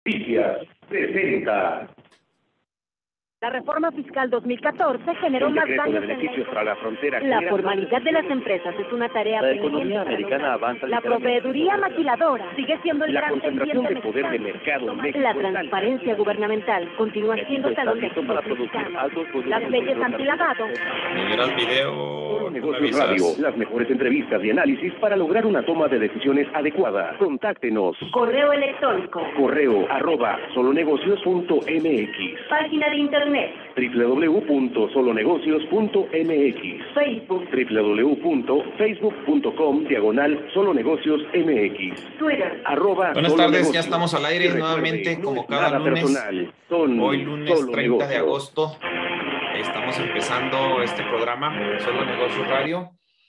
Noticias 60. La reforma fiscal 2014 generó más daños de beneficios para la frontera. La formalidad de las empresas es una tarea La pendiente economía para americana lograr. avanza. La proveeduría maquiladora sigue siendo el La gran concentración pendiente de poder de mexicano. mercado en México. La transparencia gubernamental continúa siendo está talón de listo para Aquiles producir mexicano. altos volúmenes Las leyes de antilavado. Miras video, Solo tú me Negocios avisas. Radio, las mejores entrevistas y análisis para lograr una toma de decisiones adecuada. Contáctenos. Correo electrónico. Correo@solonegocios.mx. Página de internet. www.solonegocios.mx. Facebook. www.facebook.com/solonegociosmx. Twitter. Buenas tardes, ya estamos al aire nuevamente no como es cada nada lunes. personal, son Hoy lunes solo 30 de negocios. agosto. Estamos empezando este programa, Solo Negocios Radio.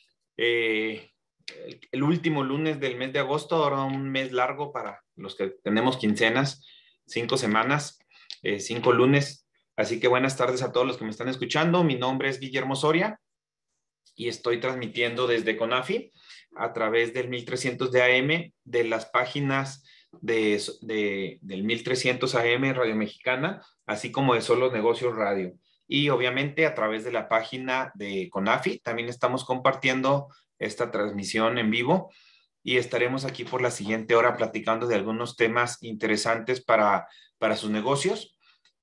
El último lunes del mes de agosto, ahora un mes largo para los que tenemos quincenas, 5 semanas, 5 lunes. Así que buenas tardes a todos los que me están escuchando. Mi nombre es Guillermo Soria y estoy transmitiendo desde CONAFI a través del 1300 de AM, de las páginas del 1300 AM Radio Mexicana, así como de Solo Negocios Radio. Y obviamente a través de la página de CONAFI también estamos compartiendo esta transmisión en vivo y estaremos aquí por la siguiente hora platicando de algunos temas interesantes para sus negocios.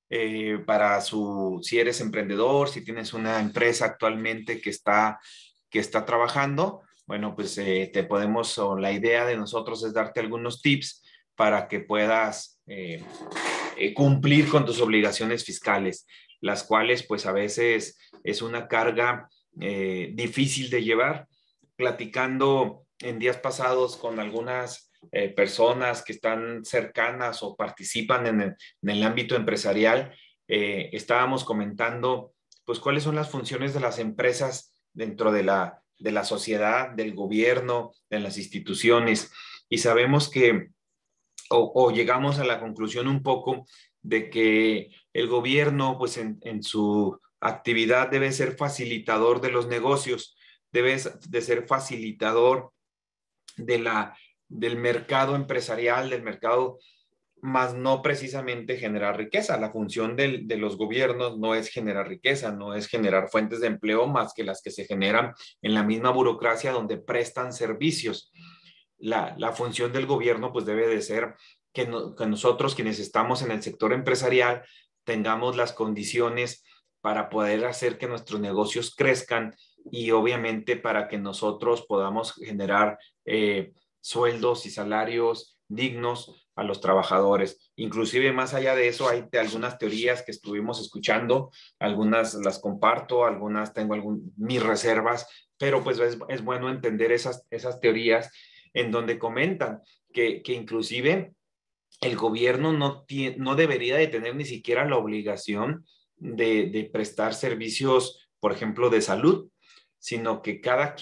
Si eres emprendedor, si tienes una empresa actualmente que está trabajando, bueno, pues la idea de nosotros es darte algunos tips para que puedas cumplir con tus obligaciones fiscales, las cuales pues a veces es una carga difícil de llevar. Platicando en días pasados con algunas personas que están cercanas o participan en el ámbito empresarial, estábamos comentando pues cuáles son las funciones de las empresas dentro de la sociedad, del gobierno, de las instituciones, y sabemos que o llegamos a la conclusión un poco de que el gobierno pues en su actividad debe ser facilitador de los negocios, debe de ser facilitador del mercado empresarial, del mercado, más no precisamente generar riqueza. La función de los gobiernos no es generar riqueza, no es generar fuentes de empleo más que las que se generan en la misma burocracia donde prestan servicios. La función del gobierno pues debe de ser que nosotros quienes estamos en el sector empresarial tengamos las condiciones para poder hacer que nuestros negocios crezcan y obviamente para que nosotros podamos generar sueldos y salarios dignos a los trabajadores. Inclusive más allá de eso hay algunas teorías que estuvimos escuchando, algunas las comparto, algunas tengo mis reservas, pero pues es bueno entender esas teorías en donde comentan que inclusive el gobierno no debería de tener ni siquiera la obligación de prestar servicios, por ejemplo, de salud, sino que cada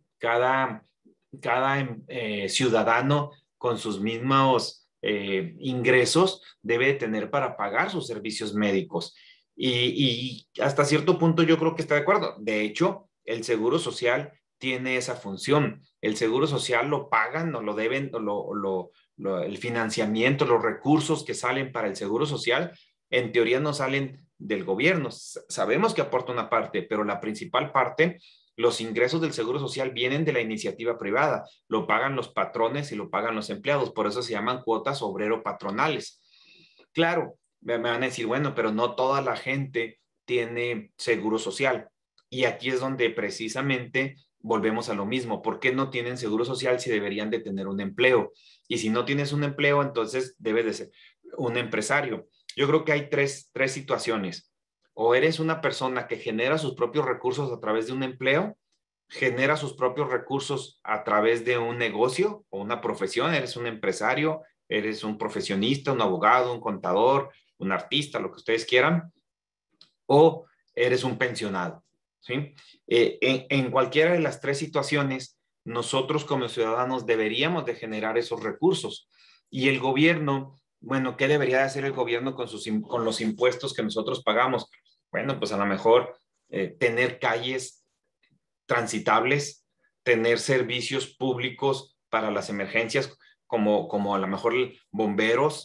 ciudadano con sus mismos ingresos debe tener para pagar sus servicios médicos. Y hasta cierto punto yo creo que está de acuerdo. De hecho, el Seguro Social tiene esa función. El Seguro Social lo pagan o lo deben, el financiamiento, los recursos que salen para el Seguro Social, en teoría no salen del gobierno. Sabemos que aporta una parte, pero la principal parte, los ingresos del Seguro Social vienen de la iniciativa privada, lo pagan los patrones y lo pagan los empleados, por eso se llaman cuotas obrero-patronales. Claro, me van a decir, bueno, pero no toda la gente tiene Seguro Social. Y aquí es donde precisamente volvemos a lo mismo. ¿Por qué no tienen Seguro Social si deberían de tener un empleo? Y si no tienes un empleo, entonces debes de ser un empresario. Yo creo que hay tres situaciones. O eres una persona que genera sus propios recursos a través de un empleo, genera sus propios recursos a través de un negocio o una profesión, eres un empresario, eres un profesionista, un abogado, un contador, un artista, lo que ustedes quieran, o eres un pensionado, ¿sí? En cualquiera de las tres situaciones, nosotros como ciudadanos deberíamos de generar esos recursos. Y el gobierno, bueno, ¿qué debería de hacer el gobierno con los impuestos que nosotros pagamos? Bueno, pues a lo mejor tener calles transitables, tener servicios públicos para las emergencias, como a lo mejor bomberos,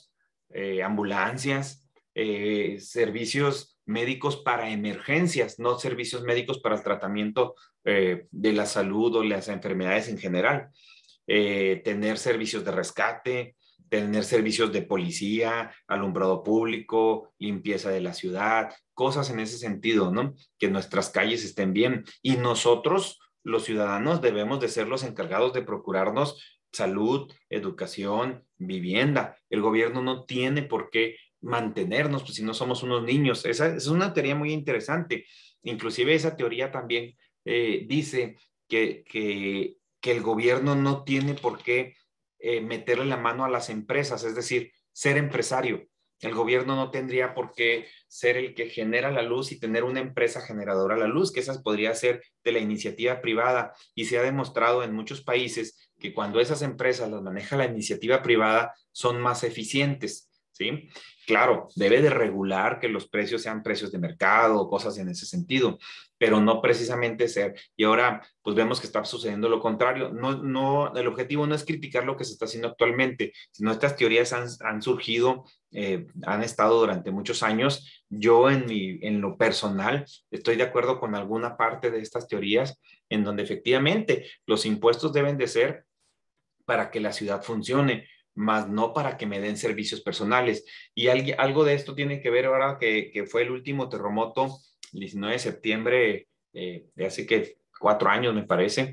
ambulancias, servicios médicos para emergencias, no servicios médicos para el tratamiento de la salud o las enfermedades en general. Tener servicios de rescate, tener servicios de policía, alumbrado público, limpieza de la ciudad, cosas en ese sentido, ¿no? Que nuestras calles estén bien. Y nosotros, los ciudadanos, debemos de ser los encargados de procurarnos salud, educación, vivienda. El gobierno no tiene por qué mantenernos, pues si no somos unos niños. Esa es una teoría muy interesante. Inclusive esa teoría también dice que el gobierno no tiene por qué meterle la mano a las empresas, es decir, ser empresario. El gobierno no tendría por qué ser el que genera la luz y tener una empresa generadora de la luz, que esa podría ser de la iniciativa privada. Y se ha demostrado en muchos países que cuando esas empresas las maneja la iniciativa privada, son más eficientes, ¿sí? Claro, debe de regular que los precios sean precios de mercado o cosas en ese sentido, pero no precisamente ser. Y ahora, pues vemos que está sucediendo lo contrario. No, el objetivo no es criticar lo que se está haciendo actualmente, sino estas teorías han surgido, han estado durante muchos años. Yo en lo personal estoy de acuerdo con alguna parte de estas teorías en donde efectivamente los impuestos deben de ser para que la ciudad funcione, más no para que me den servicios personales. Y algo de esto tiene que ver ahora que fue el último terremoto, el 19 de septiembre, de hace que 4 años me parece,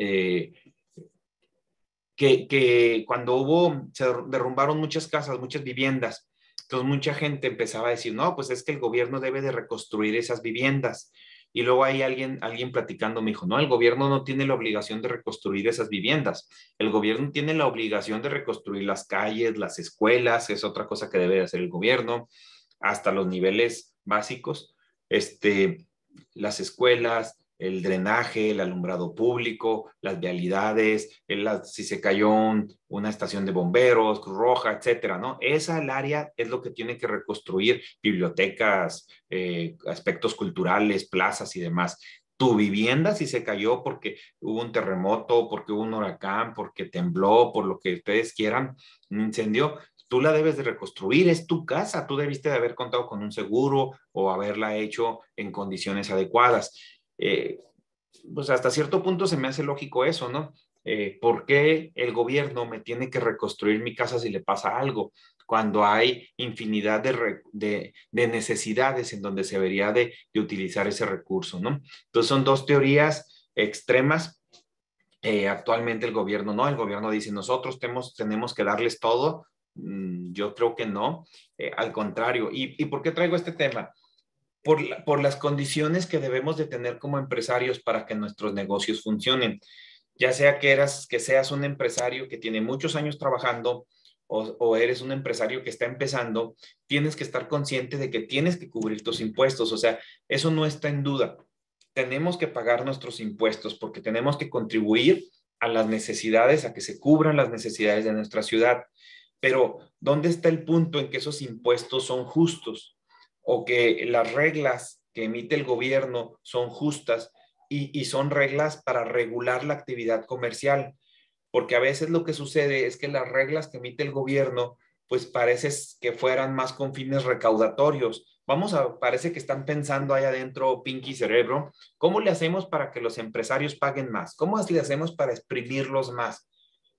que cuando se derrumbaron muchas casas, muchas viviendas, entonces mucha gente empezaba a decir, no, pues es que el gobierno debe de reconstruir esas viviendas. Y luego hay alguien platicando me dijo, no, el gobierno no tiene la obligación de reconstruir esas viviendas. El gobierno tiene la obligación de reconstruir las calles, las escuelas, es otra cosa que debe hacer el gobierno, hasta los niveles básicos, las escuelas, el drenaje, el alumbrado público, las vialidades, si se cayó una estación de bomberos, Cruz Roja, etcétera, ¿no? Esa el área es lo que tiene que reconstruir, bibliotecas, aspectos culturales, plazas y demás. Tu vivienda, si se cayó porque hubo un terremoto, porque hubo un huracán, porque tembló, por lo que ustedes quieran, un incendio, tú la debes de reconstruir, es tu casa, tú debiste de haber contado con un seguro o haberla hecho en condiciones adecuadas. Pues hasta cierto punto se me hace lógico eso, ¿no? ¿Por qué el gobierno me tiene que reconstruir mi casa si le pasa algo? Cuando hay infinidad de necesidades en donde se debería de utilizar ese recurso, ¿no? Entonces son dos teorías extremas. Actualmente el gobierno no, el gobierno dice nosotros tenemos que darles todo. Yo creo que no, al contrario. ¿Y por qué traigo este tema? Por las condiciones que debemos de tener como empresarios para que nuestros negocios funcionen. Ya sea que seas un empresario que tiene muchos años trabajando o eres un empresario que está empezando, tienes que estar consciente de que tienes que cubrir tus impuestos. O sea, eso no está en duda. Tenemos que pagar nuestros impuestos porque tenemos que contribuir a las necesidades, a que se cubran las necesidades de nuestra ciudad. Pero, ¿dónde está el punto en que esos impuestos son justos? O que las reglas que emite el gobierno son justas y son reglas para regular la actividad comercial. Porque a veces lo que sucede es que las reglas que emite el gobierno, pues parece que fueran más con fines recaudatorios. Parece que están pensando ahí adentro, Pinky Cerebro, ¿cómo le hacemos para que los empresarios paguen más? ¿Cómo le hacemos para exprimirlos más?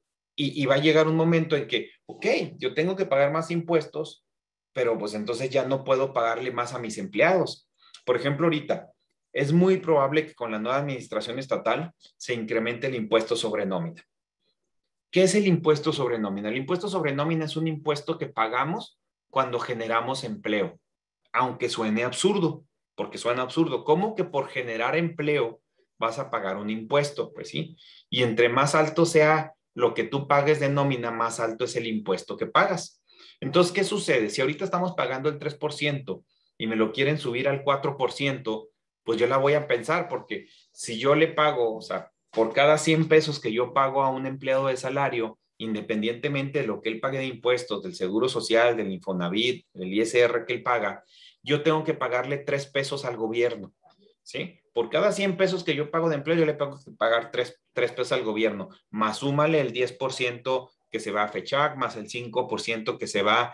Y va a llegar un momento en que, ok, yo tengo que pagar más impuestos, pero pues entonces ya no puedo pagarle más a mis empleados. Por ejemplo, ahorita es muy probable que con la nueva administración estatal se incremente el impuesto sobre nómina. ¿Qué es el impuesto sobre nómina? El impuesto sobre nómina es un impuesto que pagamos cuando generamos empleo, aunque suene absurdo, porque suena absurdo. ¿Cómo que por generar empleo vas a pagar un impuesto? Pues sí, y entre más alto sea lo que tú pagues de nómina, más alto es el impuesto que pagas. Entonces, ¿qué sucede? Si ahorita estamos pagando el 3% y me lo quieren subir al 4%, pues yo la voy a pensar, porque si yo le pago, o sea, por cada 100 pesos que yo pago a un empleado de salario, independientemente de lo que él pague de impuestos, del Seguro Social, del Infonavit, del ISR que él paga, yo tengo que pagarle 3 pesos al gobierno, ¿sí? Por cada 100 pesos que yo pago de empleo, yo le tengo que pagar 3 pesos al gobierno, más súmale el 10% que se va a FECHAC, más el 5% que se va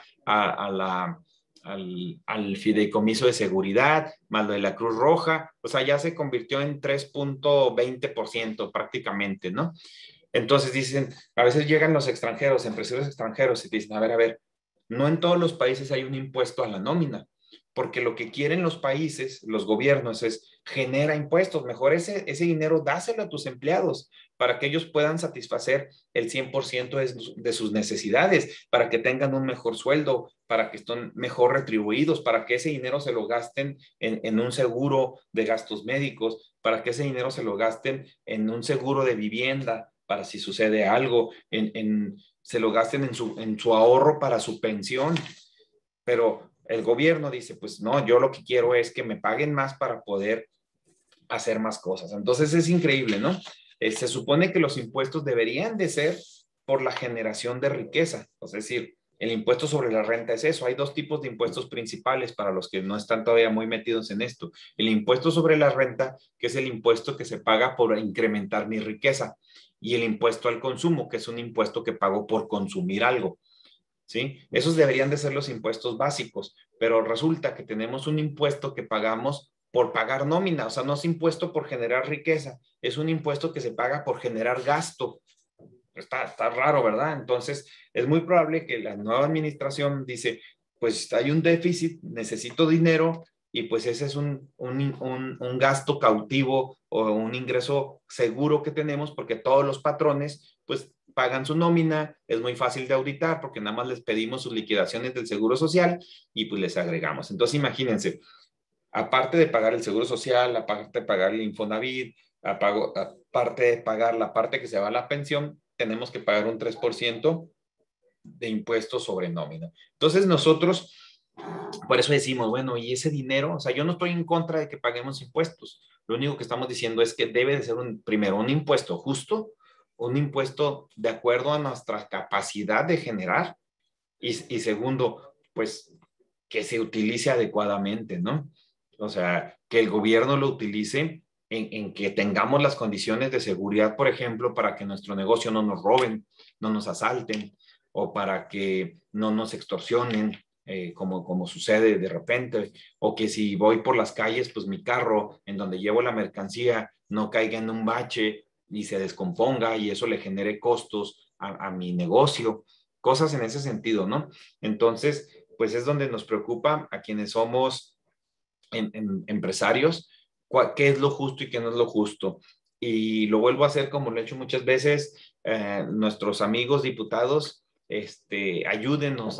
al fideicomiso de seguridad, más lo de la Cruz Roja, o sea, ya se convirtió en 3.20% prácticamente, ¿no? Entonces dicen, a veces llegan los extranjeros, empresarios extranjeros, y te dicen, a ver, no en todos los países hay un impuesto a la nómina, porque lo que quieren los países, los gobiernos, es genera impuestos. Mejor ese dinero dáselo a tus empleados para que ellos puedan satisfacer el 100% de sus necesidades, para que tengan un mejor sueldo, para que estén mejor retribuidos, para que ese dinero se lo gasten en un seguro de gastos médicos, para que ese dinero se lo gasten en un seguro de vivienda, para si sucede algo, se lo gasten en su ahorro para su pensión. Pero el gobierno dice, pues no, yo lo que quiero es que me paguen más para poder hacer más cosas. Entonces es increíble, ¿no? Se supone que los impuestos deberían de ser por la generación de riqueza. Es decir, el impuesto sobre la renta es eso. Hay dos tipos de impuestos principales para los que no están todavía muy metidos en esto. El impuesto sobre la renta, que es el impuesto que se paga por incrementar mi riqueza. Y el impuesto al consumo, que es un impuesto que pago por consumir algo. ¿Sí? Esos deberían de ser los impuestos básicos, pero resulta que tenemos un impuesto que pagamos por pagar nómina, o sea, no es impuesto por generar riqueza, es un impuesto que se paga por generar gasto. Está raro, ¿verdad? Entonces, es muy probable que la nueva administración dice, pues hay un déficit, necesito dinero, y pues ese es un gasto cautivo o un ingreso seguro que tenemos porque todos los patrones, pues pagan su nómina, es muy fácil de auditar porque nada más les pedimos sus liquidaciones del Seguro Social y pues les agregamos. Entonces, imagínense, aparte de pagar el Seguro Social, aparte de pagar el Infonavit, aparte de pagar la parte que se va a la pensión, tenemos que pagar un 3% de impuestos sobre nómina. Entonces, nosotros, por eso decimos, bueno, y ese dinero, o sea, yo no estoy en contra de que paguemos impuestos. Lo único que estamos diciendo es que debe de ser primero un impuesto justo, un impuesto de acuerdo a nuestra capacidad de generar y segundo, pues que se utilice adecuadamente, ¿no? O sea, que el gobierno lo utilice en que tengamos las condiciones de seguridad, por ejemplo, para que nuestro negocio no nos roben, no nos asalten o para que no nos extorsionen, como sucede de repente, o que si voy por las calles, pues mi carro en donde llevo la mercancía no caiga en un bache y se descomponga y eso le genere costos a mi negocio, cosas en ese sentido, ¿no? Entonces, pues es donde nos preocupa a quienes somos empresarios, qué es lo justo y qué no es lo justo. Y lo vuelvo a hacer como lo he hecho muchas veces, nuestros amigos diputados, ayúdenos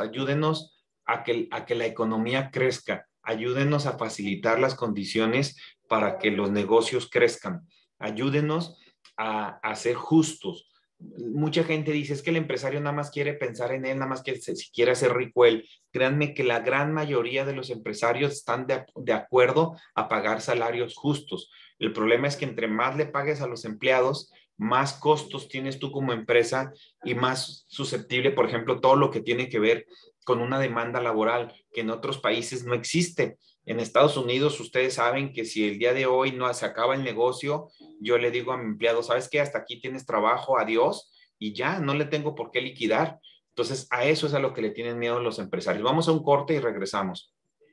a que la economía crezca, ayúdenos a facilitar las condiciones para que los negocios crezcan, ayúdenos a ser justos. Mucha gente dice, es que el empresario nada más quiere pensar en él, nada más que si quiere hacer rico él. Créanme que la gran mayoría de los empresarios están de acuerdo a pagar salarios justos. El problema es que entre más le pagues a los empleados, más costos tienes tú como empresa y más susceptible, por ejemplo, todo lo que tiene que ver con una demanda laboral que en otros países no existe. En Estados Unidos, ustedes saben que si el día de hoy no se acaba el negocio, yo le digo a mi empleado, ¿sabes qué? Hasta aquí tienes trabajo, adiós, y ya, no le tengo por qué liquidar. Entonces, a eso es a lo que le tienen miedo los empresarios. Vamos a un corte y regresamos.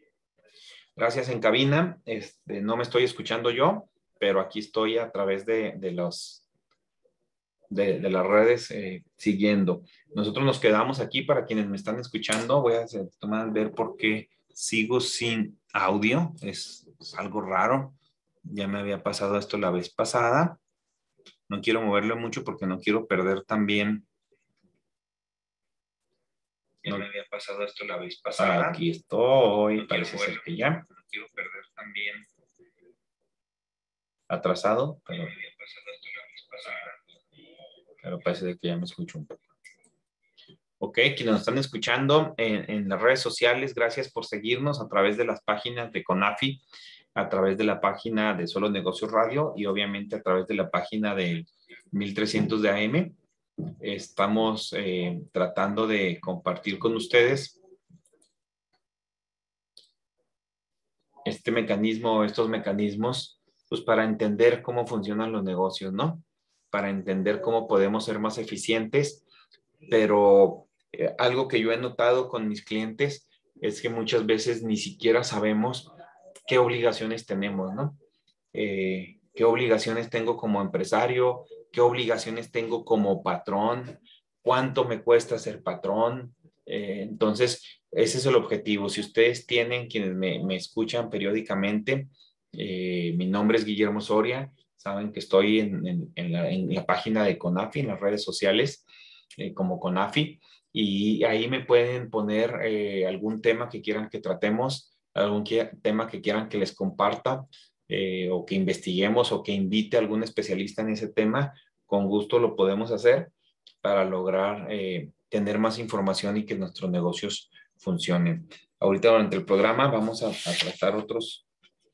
Gracias en cabina. No me estoy escuchando yo, pero aquí estoy a través de las redes siguiendo. Nosotros nos quedamos aquí para quienes me están escuchando. Voy a tomar ver por qué sigo sin audio. Es algo raro. Ya me había pasado esto la vez pasada. No quiero moverlo mucho porque no quiero perder también. Ya me había pasado esto la vez pasada. Aquí estoy. Parece ser que ya. No quiero perder también. Atrasado, pero parece que ya me escucho un poco. Ok, quienes nos están escuchando en las redes sociales, gracias por seguirnos a través de las páginas de CONAFI, a través de la página de Solo Negocios Radio y obviamente a través de la página de 1300 de AM. Estamos tratando de compartir con ustedes estos mecanismos, pues para entender cómo funcionan los negocios, ¿no? Para entender cómo podemos ser más eficientes pero algo que yo he notado con mis clientes es que muchas veces ni siquiera sabemos qué obligaciones tenemos, ¿no? Qué obligaciones tengo como empresario, qué obligaciones tengo como patrón, cuánto me cuesta ser patrón. Entonces, ese es el objetivo. Si ustedes tienen, quienes me escuchan periódicamente, mi nombre es Guillermo Soria, saben que estoy en la página de CONAFI, en las redes sociales, como CONAFI, y ahí me pueden poner algún tema que quieran que tratemos, algún tema que quieran que les comparta, o que investiguemos o que invite a algún especialista en ese tema, con gusto lo podemos hacer para lograr tener más información y que nuestros negocios funcionen. Ahorita durante el programa vamos a tratar otros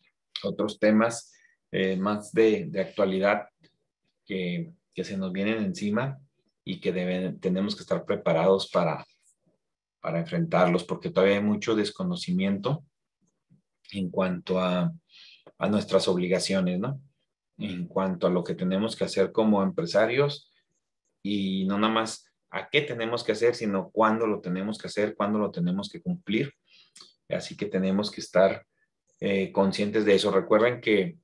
temas más de actualidad que se nos vienen encima y que tenemos que estar preparados para enfrentarlos, porque todavía hay mucho desconocimiento en cuanto a nuestras obligaciones, ¿no? En cuanto a lo que tenemos que hacer como empresarios, y no nada más a qué tenemos que hacer, sino cuándo lo tenemos que hacer, cuándo lo tenemos que cumplir. Así que tenemos que estar conscientes de eso. Recuerden que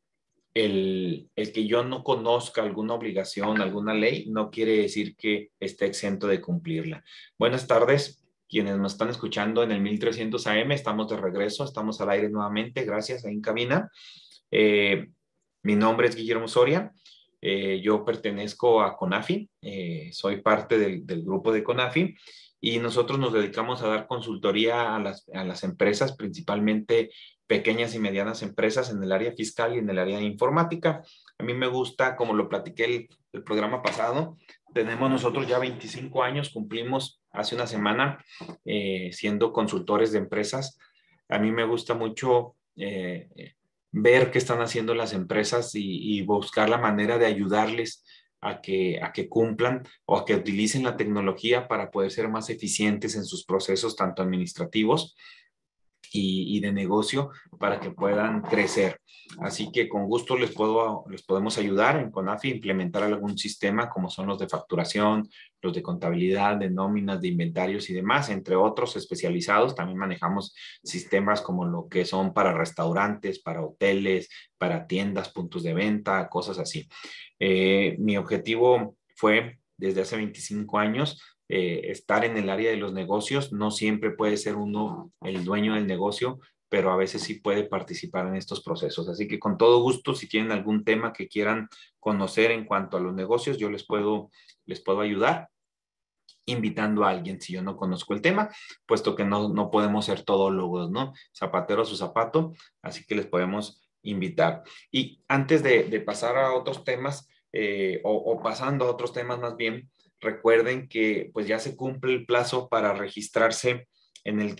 el que yo no conozca alguna obligación, alguna ley, no quiere decir que esté exento de cumplirla. Buenas tardes, quienes nos están escuchando en el 1300 AM, estamos de regreso, estamos al aire nuevamente, gracias, ahí en cabina. Mi nombre es Guillermo Soria, yo pertenezco a CONAFI, soy parte del grupo de CONAFI, y nosotros nos dedicamos a dar consultoría a las empresas, principalmente pequeñas y medianas empresas en el área fiscal y en el área de informática. A mí me gusta, como lo platiqué el programa pasado, tenemos nosotros ya 25 años, cumplimos hace una semana siendo consultores de empresas. A mí me gusta mucho ver qué están haciendo las empresas y buscar la manera de ayudarles a que cumplan o a que utilicen la tecnología para poder ser más eficientes en sus procesos, tanto administrativos y de negocio, para que puedan crecer. Así que con gusto les podemos ayudar en CONAFI a implementar algún sistema como son los de facturación, los de contabilidad, de nóminas, de inventarios y demás, entre otros especializados. También manejamos sistemas como lo que son para restaurantes, para hoteles, para tiendas, puntos de venta, cosas así. Mi objetivo fue desde hace 25 años estar en el área de los negocios. No siempre puede ser uno el dueño del negocio, pero a veces sí puede participar en estos procesos. Así que con todo gusto, si tienen algún tema que quieran conocer en cuanto a los negocios, yo les puedo ayudar invitando a alguien si yo no conozco el tema, puesto que no podemos ser todólogos, ¿no? Zapatero a su zapato, así que les podemos invitar. Y antes de pasar a otros temas, o pasando a otros temas más bien, recuerden que pues ya se cumple el plazo para registrarse en el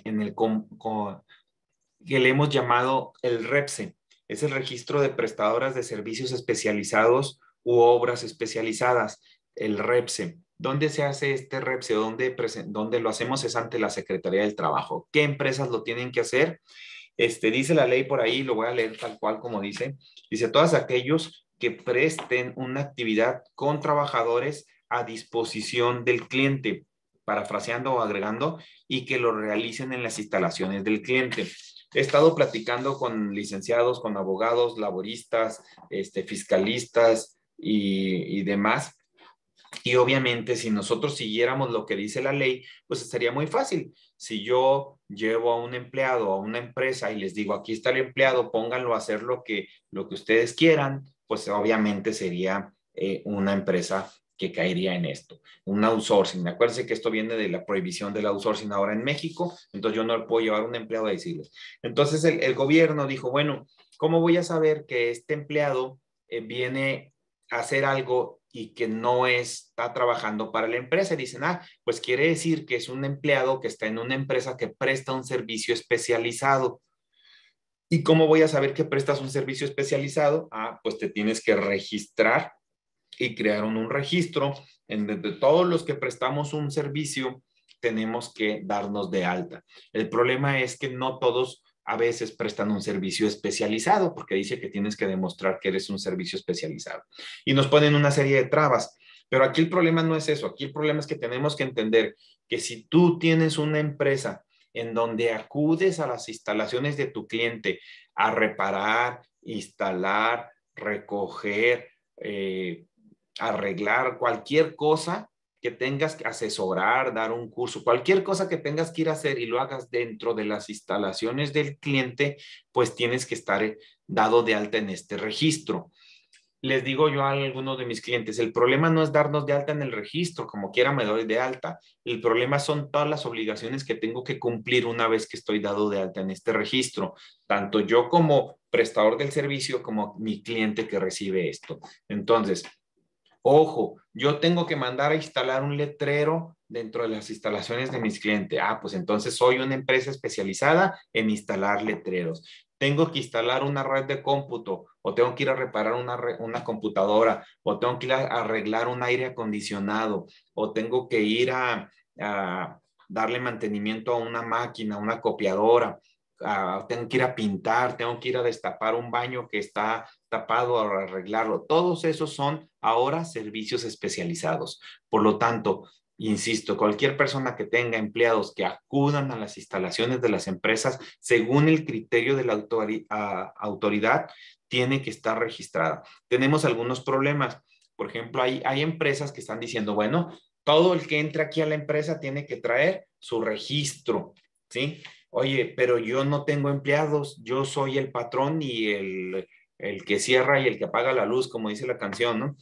que le hemos llamado el REPSE. Es el registro de prestadoras de servicios especializados u obras especializadas, el REPSE. ¿Dónde se hace este REPSE? ¿Dónde lo hacemos? Es ante la Secretaría del Trabajo. ¿Qué empresas lo tienen que hacer? Dice la ley por ahí, lo voy a leer tal cual como dice. Dice, todos aquellos que presten una actividad con trabajadores a disposición del cliente, parafraseando o agregando, y que lo realicen en las instalaciones del cliente. He estado platicando con licenciados, con abogados, laboristas, fiscalistas y demás. Y obviamente si nosotros siguiéramos lo que dice la ley, pues estaría muy fácil. Si yo llevo a un empleado a una empresa y les digo, aquí está el empleado, pónganlo a hacer lo que ustedes quieran, pues obviamente sería una empresa que caería en esto. Un outsourcing. Acuérdense que esto viene de la prohibición del outsourcing ahora en México, entonces yo no puedo llevar a un empleado a decirles. Entonces el gobierno dijo, bueno, ¿cómo voy a saber que este empleado viene a hacer algo y que no está trabajando para la empresa? Dicen, pues quiere decir que es un empleado que está en una empresa que presta un servicio especializado. ¿Y cómo voy a saber que prestas un servicio especializado? Pues te tienes que registrar y crearon un registro en donde todos los que prestamos un servicio tenemos que darnos de alta. El problema es que no todos a veces prestan un servicio especializado, porque dice que tienes que demostrar que eres un servicio especializado. Y nos ponen una serie de trabas. Pero aquí el problema no es eso. Aquí el problema es que tenemos que entender que si tú tienes una empresa en donde acudes a las instalaciones de tu cliente a reparar, instalar, recoger, arreglar cualquier cosa que tengas que asesorar, dar un curso, cualquier cosa que tengas que ir a hacer y lo hagas dentro de las instalaciones del cliente, pues tienes que estar dado de alta en este registro. Les digo yo a algunos de mis clientes, el problema no es darnos de alta en el registro, como quiera me doy de alta. El problema son todas las obligaciones que tengo que cumplir una vez que estoy dado de alta en este registro, tanto yo como prestador del servicio como mi cliente que recibe esto. Entonces, ojo, yo tengo que mandar a instalar un letrero dentro de las instalaciones de mis clientes. Ah, pues entonces soy una empresa especializada en instalar letreros. Tengo que instalar una red de cómputo, o tengo que ir a reparar una computadora, o tengo que ir a arreglar un aire acondicionado, o tengo que ir a darle mantenimiento a una máquina, una copiadora. Tengo que ir a pintar, tengo que ir a destapar un baño que está tapado, a arreglarlo. Todos esos son ahora servicios especializados. Por lo tanto, insisto, cualquier persona que tenga empleados que acudan a las instalaciones de las empresas según el criterio de la autoridad, tiene que estar registrada. Tenemos algunos problemas. Por ejemplo, hay empresas que están diciendo, bueno, todo el que entre aquí a la empresa tiene que traer su registro, ¿sí? Oye, pero yo no tengo empleados, yo soy el patrón y el que cierra y el que apaga la luz, como dice la canción, ¿no?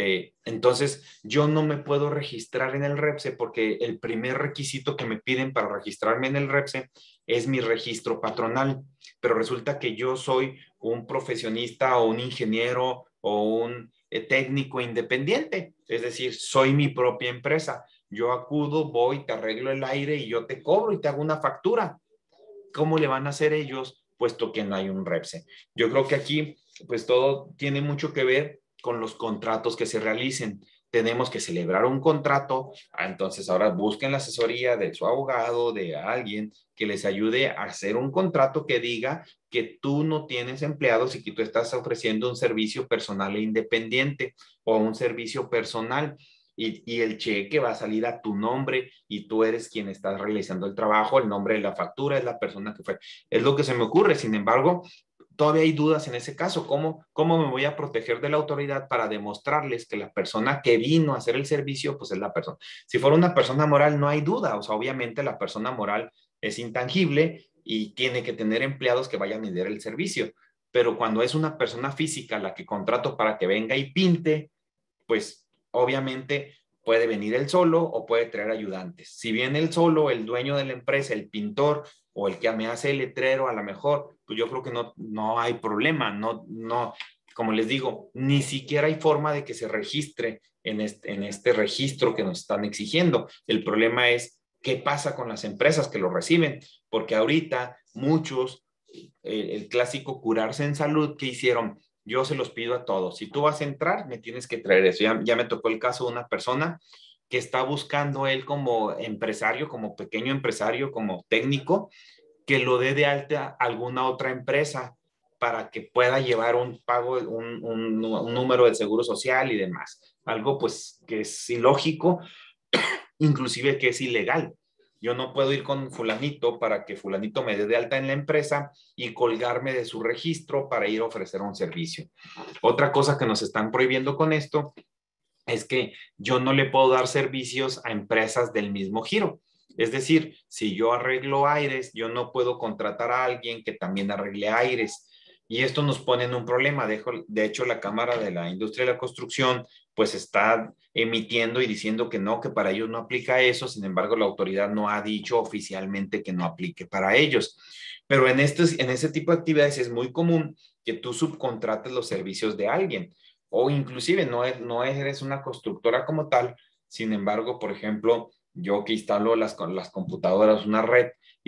Entonces, yo no me puedo registrar en el REPSE porque el primer requisito que me piden para registrarme en el REPSE es mi registro patronal, pero resulta que yo soy un profesionista o un ingeniero o un técnico independiente, es decir, soy mi propia empresa. Yo acudo, voy, te arreglo el aire y yo te cobro y te hago una factura. ¿Cómo le van a hacer ellos, puesto que no hay un REPSE? Yo creo que aquí, pues todo tiene mucho que ver con los contratos que se realicen. Tenemos que celebrar un contrato, entonces ahora busquen la asesoría de su abogado, de alguien que les ayude a hacer un contrato que diga que tú no tienes empleados y que tú estás ofreciendo un servicio personal e independiente o un servicio personal. Y el cheque va a salir a tu nombre y tú eres quien está realizando el trabajo, el nombre de la factura es la persona que fue. Es lo que se me ocurre. Sin embargo, todavía hay dudas en ese caso. ¿Cómo me voy a proteger de la autoridad para demostrarles que la persona que vino a hacer el servicio, pues es la persona? Si fuera una persona moral, no hay duda. O sea, obviamente la persona moral es intangible y tiene que tener empleados que vayan a dar el servicio. Pero cuando es una persona física la que contrato para que venga y pinte, pues obviamente puede venir él solo o puede traer ayudantes. Si viene él solo, el dueño de la empresa, el pintor o el que me hace el letrero, a lo mejor, pues yo creo que no hay problema, no, como les digo, ni siquiera hay forma de que se registre en este registro que nos están exigiendo. El problema es qué pasa con las empresas que lo reciben, porque ahorita muchos, el clásico curarse en salud que hicieron, yo se los pido a todos. Si tú vas a entrar, me tienes que traer eso. Ya me tocó el caso de una persona que está buscando él como empresario, como pequeño empresario, como técnico, que lo dé de alta a alguna otra empresa para que pueda llevar un pago, un número de seguro social y demás. Algo pues que es ilógico, inclusive que es ilegal. Yo no puedo ir con fulanito para que fulanito me dé de alta en la empresa y colgarme de su registro para ir a ofrecer un servicio. Otra cosa que nos están prohibiendo con esto es que yo no le puedo dar servicios a empresas del mismo giro. Es decir, si yo arreglo aires, yo no puedo contratar a alguien que también arregle aires. Y esto nos pone en un problema. De hecho, la Cámara de la Industria de la Construcción pues está emitiendo y diciendo que no, que para ellos no aplica eso. Sin embargo, la autoridad no ha dicho oficialmente que no aplique para ellos. Pero en ese tipo de actividades es muy común que tú subcontrates los servicios de alguien o inclusive no eres una constructora como tal. Sin embargo, por ejemplo, yo que instalo las computadoras, una red,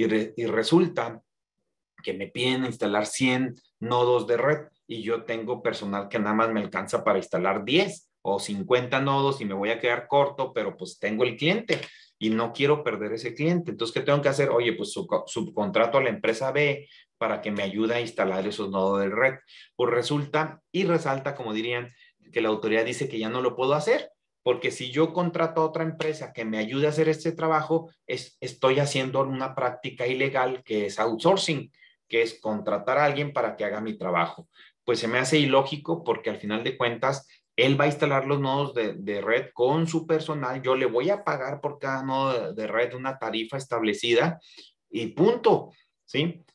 y resulta que me piden instalar 100 nodos de red y yo tengo personal que nada más me alcanza para instalar 10 o 50 nodos y me voy a quedar corto, pero pues tengo el cliente y no quiero perder ese cliente. Entonces, ¿qué tengo que hacer? Oye, pues subcontrato a la empresa B para que me ayude a instalar esos nodos de red. Pues resulta y resalta, como dirían, que la autoridad dice que ya no lo puedo hacer porque si yo contrato a otra empresa que me ayude a hacer este trabajo, estoy haciendo una práctica ilegal que es outsourcing, que es contratar a alguien para que haga mi trabajo. Pues se me hace ilógico porque al final de cuentas, él va a instalar los nodos de red con su personal, yo le voy a pagar por cada nodo de red una tarifa establecida y punto, ¿sí?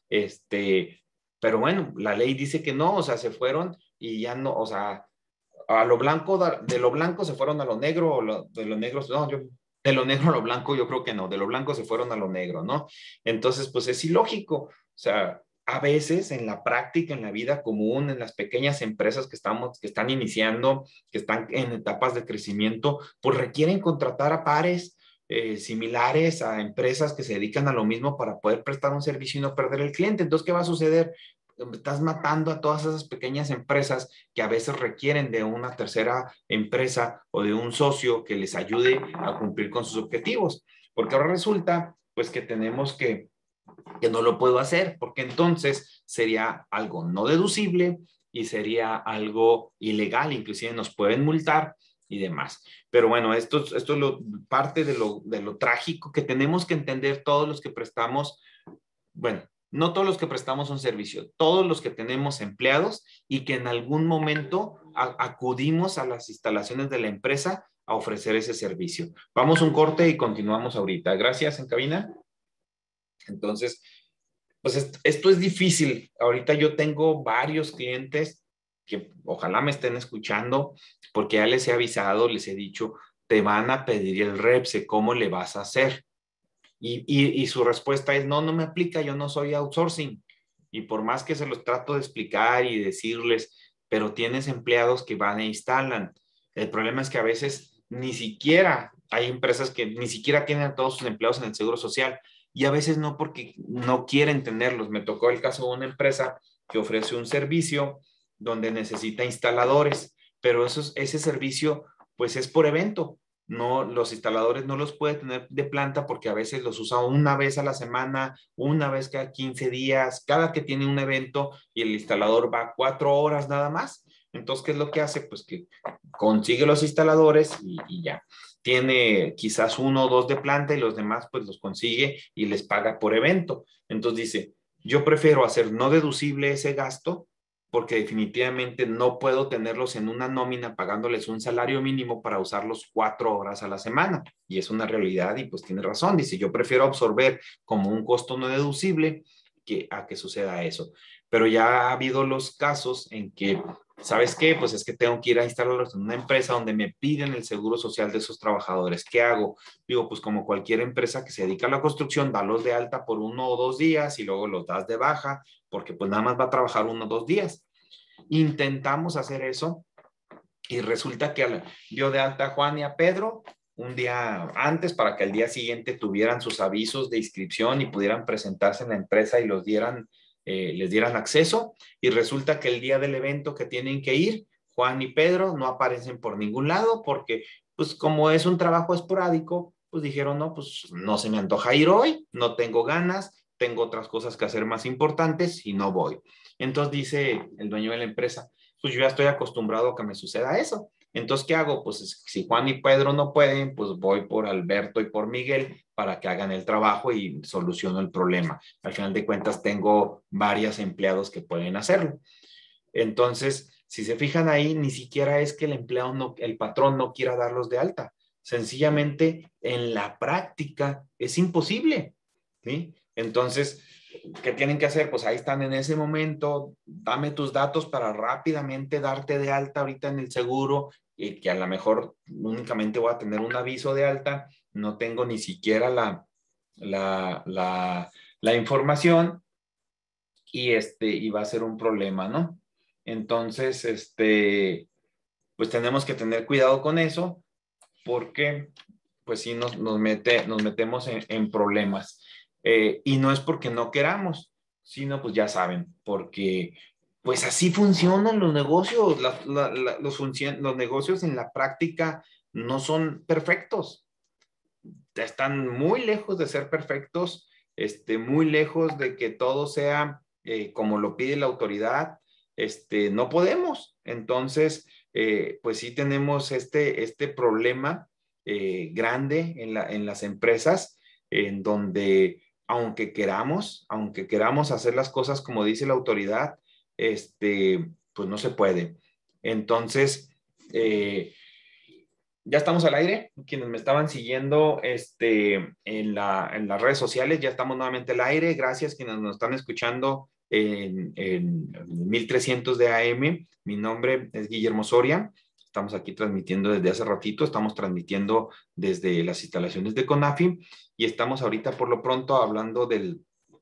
Pero bueno, la ley dice que no, o sea, se fueron y ya no, o sea, a lo blanco, de lo blanco se fueron a lo negro, o de lo negro, no, de lo negro a lo blanco, yo creo que no, de lo blanco se fueron a lo negro, ¿no? Entonces, pues es ilógico, o sea, a veces en la práctica, en la vida común, en las pequeñas empresas que están iniciando, que están en etapas de crecimiento, pues requieren contratar a pares similares a empresas que se dedican a lo mismo para poder prestar un servicio y no perder el cliente. Entonces, ¿qué va a suceder? Estás matando a todas esas pequeñas empresas que a veces requieren de una tercera empresa o de un socio que les ayude a cumplir con sus objetivos. Porque ahora resulta, pues, que tenemos que no lo puedo hacer, porque entonces sería algo no deducible y sería algo ilegal, inclusive nos pueden multar y demás. Pero bueno, esto es parte de lo trágico que tenemos que entender todos los que prestamos, bueno, no todos los que prestamos un servicio, todos los que tenemos empleados y que en algún momento acudimos a las instalaciones de la empresa a ofrecer ese servicio. Vamos a un corte y continuamos ahorita. Gracias, en cabina. Entonces, pues esto es difícil. Ahorita yo tengo varios clientes que ojalá me estén escuchando porque ya les he avisado, les he dicho, te van a pedir el REPSE, ¿cómo le vas a hacer? Y su respuesta es, no, no me aplica, yo no soy outsourcing. Y por más que se los trato de explicar y decirles, pero tienes empleados que van e instalan. El problema es que a veces ni siquiera hay empresas que ni siquiera tienen a todos sus empleados en el Seguro Social y a veces no porque no quieren tenerlos. Me tocó el caso de una empresa que ofrece un servicio donde necesita instaladores, pero ese servicio pues es por evento. No, los instaladores no los puede tener de planta porque a veces los usa una vez a la semana, una vez cada 15 días, cada que tiene un evento y el instalador va 4 horas nada más. Entonces, ¿qué es lo que hace? Pues que consigue los instaladores y ya. Tiene quizás uno o dos de planta y los demás pues los consigue y les paga por evento. Entonces dice, yo prefiero hacer no deducible ese gasto porque definitivamente no puedo tenerlos en una nómina pagándoles un salario mínimo para usarlos 4 horas a la semana. Y es una realidad y pues tiene razón. Dice, yo prefiero absorber como un costo no deducible a que suceda eso. Pero ya ha habido los casos en que, ¿sabes qué? Pues es que tengo que ir a instalarlos en una empresa donde me piden el seguro social de esos trabajadores. ¿Qué hago? Digo, pues como cualquier empresa que se dedica a la construcción, dalos de alta por 1 o 2 días y luego los das de baja porque pues nada más va a trabajar 1 o 2 días. Intentamos hacer eso y resulta que dio de alta a Juan y a Pedro un día antes para que al día siguiente tuvieran sus avisos de inscripción y pudieran presentarse en la empresa y les dieran acceso. Y resulta que el día del evento que tienen que ir, Juan y Pedro no aparecen por ningún lado porque, pues como es un trabajo esporádico, pues dijeron, no, pues no se me antoja ir hoy, no tengo ganas, tengo otras cosas que hacer más importantes y no voy. Entonces dice el dueño de la empresa, pues yo ya estoy acostumbrado a que me suceda eso. Entonces, ¿qué hago? Pues si Juan y Pedro no pueden, pues voy por Alberto y por Miguel para que hagan el trabajo y soluciono el problema. Al final de cuentas, tengo varios empleados que pueden hacerlo. Entonces, si se fijan ahí, ni siquiera es que el patrón no quiera darlos de alta. Sencillamente, en la práctica es imposible, ¿sí? Entonces, ¿qué tienen que hacer? Pues ahí están en ese momento, dame tus datos para rápidamente darte de alta ahorita en el seguro y que a lo mejor únicamente voy a tener un aviso de alta, no tengo ni siquiera la información y va a ser un problema, ¿no? Entonces, pues tenemos que tener cuidado con eso porque pues sí nos metemos en problemas. Y no es porque no queramos, sino pues ya saben, porque pues así funcionan los negocios. Los negocios en la práctica no son perfectos. Están muy lejos de ser perfectos, muy lejos de que todo sea como lo pide la autoridad. No podemos. Entonces, pues sí tenemos este problema grande en las empresas, en donde aunque queramos hacer las cosas como dice la autoridad, pues no se puede. Entonces, ya estamos al aire. Quienes me estaban siguiendo en las redes sociales, ya estamos nuevamente al aire. Gracias quienes nos están escuchando en 1300 de AM. Mi nombre es Guillermo Soria. Estamos aquí transmitiendo desde hace ratito. Estamos transmitiendo desde las instalaciones de CONAFI y estamos ahorita por lo pronto hablando del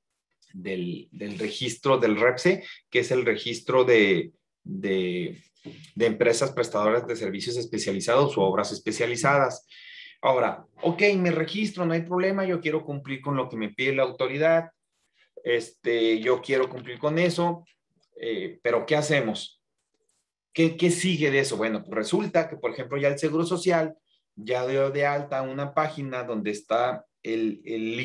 registro del REPSE, que es el registro de empresas prestadoras de servicios especializados o obras especializadas. Ahora, ok, me registro, no hay problema, yo quiero cumplir con lo que me pide la autoridad, yo quiero cumplir con eso, pero ¿qué hacemos? ¿Qué sigue de eso? Bueno, pues resulta que, por ejemplo, ya el Seguro Social ya dio de alta una página donde está el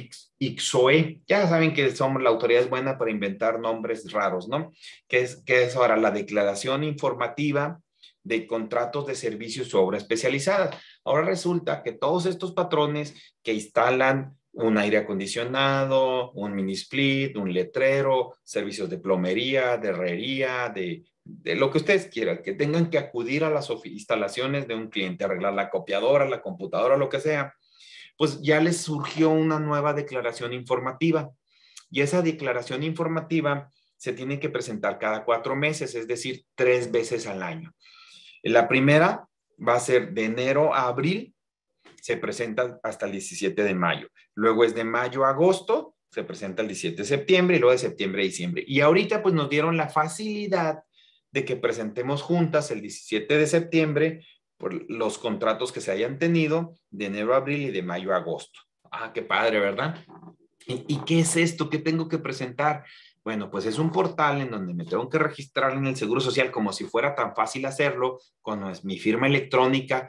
IXOE. Ya saben que somos, la autoridad es buena para inventar nombres raros, ¿no? ¿Qué es ahora? La Declaración Informativa de Contratos de Servicios o Obras Especializadas. Ahora resulta que todos estos patrones que instalan un aire acondicionado, un mini split, un letrero, servicios de plomería, de herrería, de lo que ustedes quieran, que tengan que acudir a las instalaciones de un cliente, arreglar la copiadora, la computadora, lo que sea, pues ya les surgió una nueva declaración informativa. Y esa declaración informativa se tiene que presentar cada 4 meses, es decir, 3 veces al año. La primera va a ser de enero a abril, se presenta hasta el 17 de mayo. Luego es de mayo a agosto, se presenta el 17 de septiembre y luego de septiembre a diciembre. Y ahorita pues nos dieron la facilidad de que presentemos juntas el 17 de septiembre por los contratos que se hayan tenido de enero a abril y de mayo a agosto. Ah, qué padre, ¿verdad? ¿Y qué es esto? ¿Qué tengo que presentar? Bueno, pues es un portal en donde me tengo que registrar en el Seguro Social como si fuera tan fácil hacerlo, con mi firma electrónica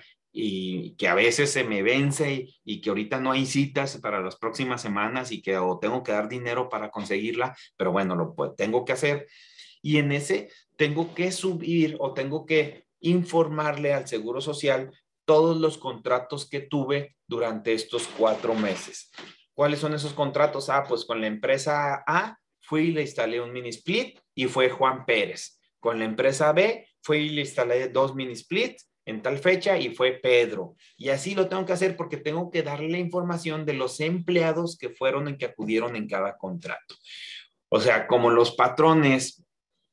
y que a veces se me vence y que ahorita no hay citas para las próximas semanas y que o tengo que dar dinero para conseguirla, pero bueno, lo tengo que hacer. Y en ese tengo que subir o tengo que informarle al Seguro Social todos los contratos que tuve durante estos 4 meses. ¿Cuáles son esos contratos? Ah, pues con la empresa A fui y le instalé un mini split y fue Juan Pérez. Con la empresa B fui y le instalé 2 mini splits en tal fecha y fue Pedro. Y así lo tengo que hacer porque tengo que darle la información de los empleados que fueron y que acudieron en cada contrato. O sea, como los patrones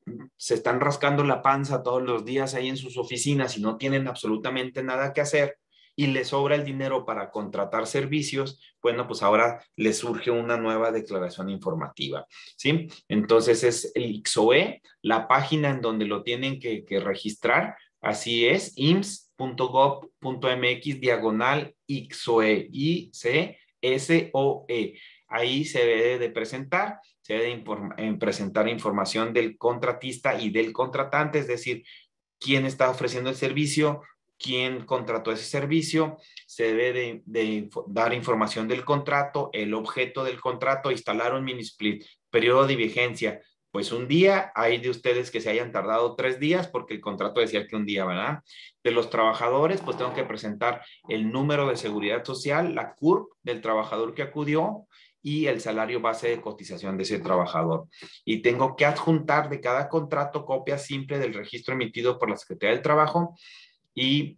se están rascando la panza todos los días ahí en sus oficinas y no tienen absolutamente nada que hacer y les sobra el dinero para contratar servicios, bueno, pues ahora les surge una nueva declaración informativa, ¿sí? Entonces es el IXOE, la página en donde lo tienen que registrar, así es, ims.gov.mx/IXOE, ICSOE. Ahí se debe de presentar, se debe presentar información del contratista y del contratante, es decir, quién está ofreciendo el servicio, quién contrató ese servicio, se debe de dar información del contrato, el objeto del contrato, instalar un mini split, periodo de vigencia, pues un día, hay de ustedes que se hayan tardado 3 días porque el contrato decía que un día, ¿verdad? De los trabajadores, pues tengo que presentar el número de seguridad social, la CURP del trabajador que acudió y el salario base de cotización de ese trabajador. Y tengo que adjuntar de cada contrato copia simple del registro emitido por la Secretaría del Trabajo y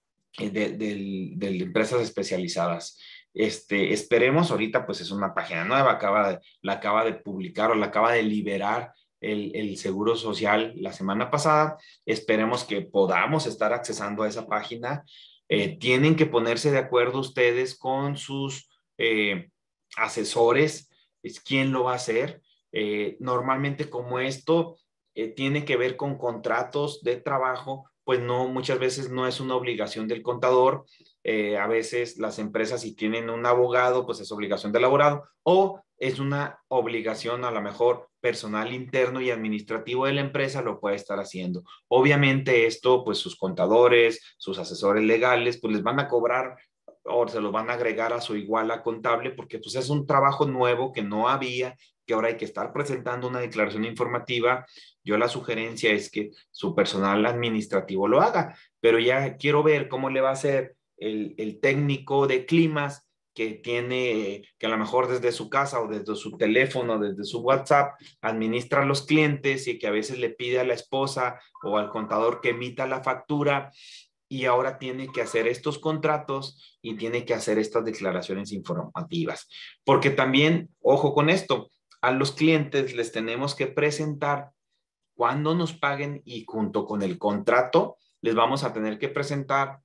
de empresas especializadas. Esperemos, ahorita pues es una página nueva, la acaba de publicar o la acaba de liberar el Seguro Social la semana pasada. Esperemos que podamos estar accesando a esa página. Tienen que ponerse de acuerdo ustedes con sus asesores, es quién lo va a hacer. Normalmente como esto tiene que ver con contratos de trabajo, pues no, muchas veces no es una obligación del contador. A veces las empresas si tienen un abogado, pues es obligación del abogado o es una obligación a lo mejor personal interno y administrativo de la empresa lo puede estar haciendo. Obviamente esto, pues sus contadores, sus asesores legales, pues les van a cobrar o se los van a agregar a su iguala contable porque pues es un trabajo nuevo que no había que ahora hay que estar presentando una declaración informativa, yo la sugerencia es que su personal administrativo lo haga, pero ya quiero ver cómo le va a hacer el técnico de climas que tiene, que a lo mejor desde su casa o desde su teléfono, desde su WhatsApp, administra a los clientes y que a veces le pide a la esposa o al contador que emita la factura y ahora tiene que hacer estos contratos y tiene que hacer estas declaraciones informativas. Porque también, ojo con esto, a los clientes les tenemos que presentar cuando nos paguen y junto con el contrato les vamos a tener que presentar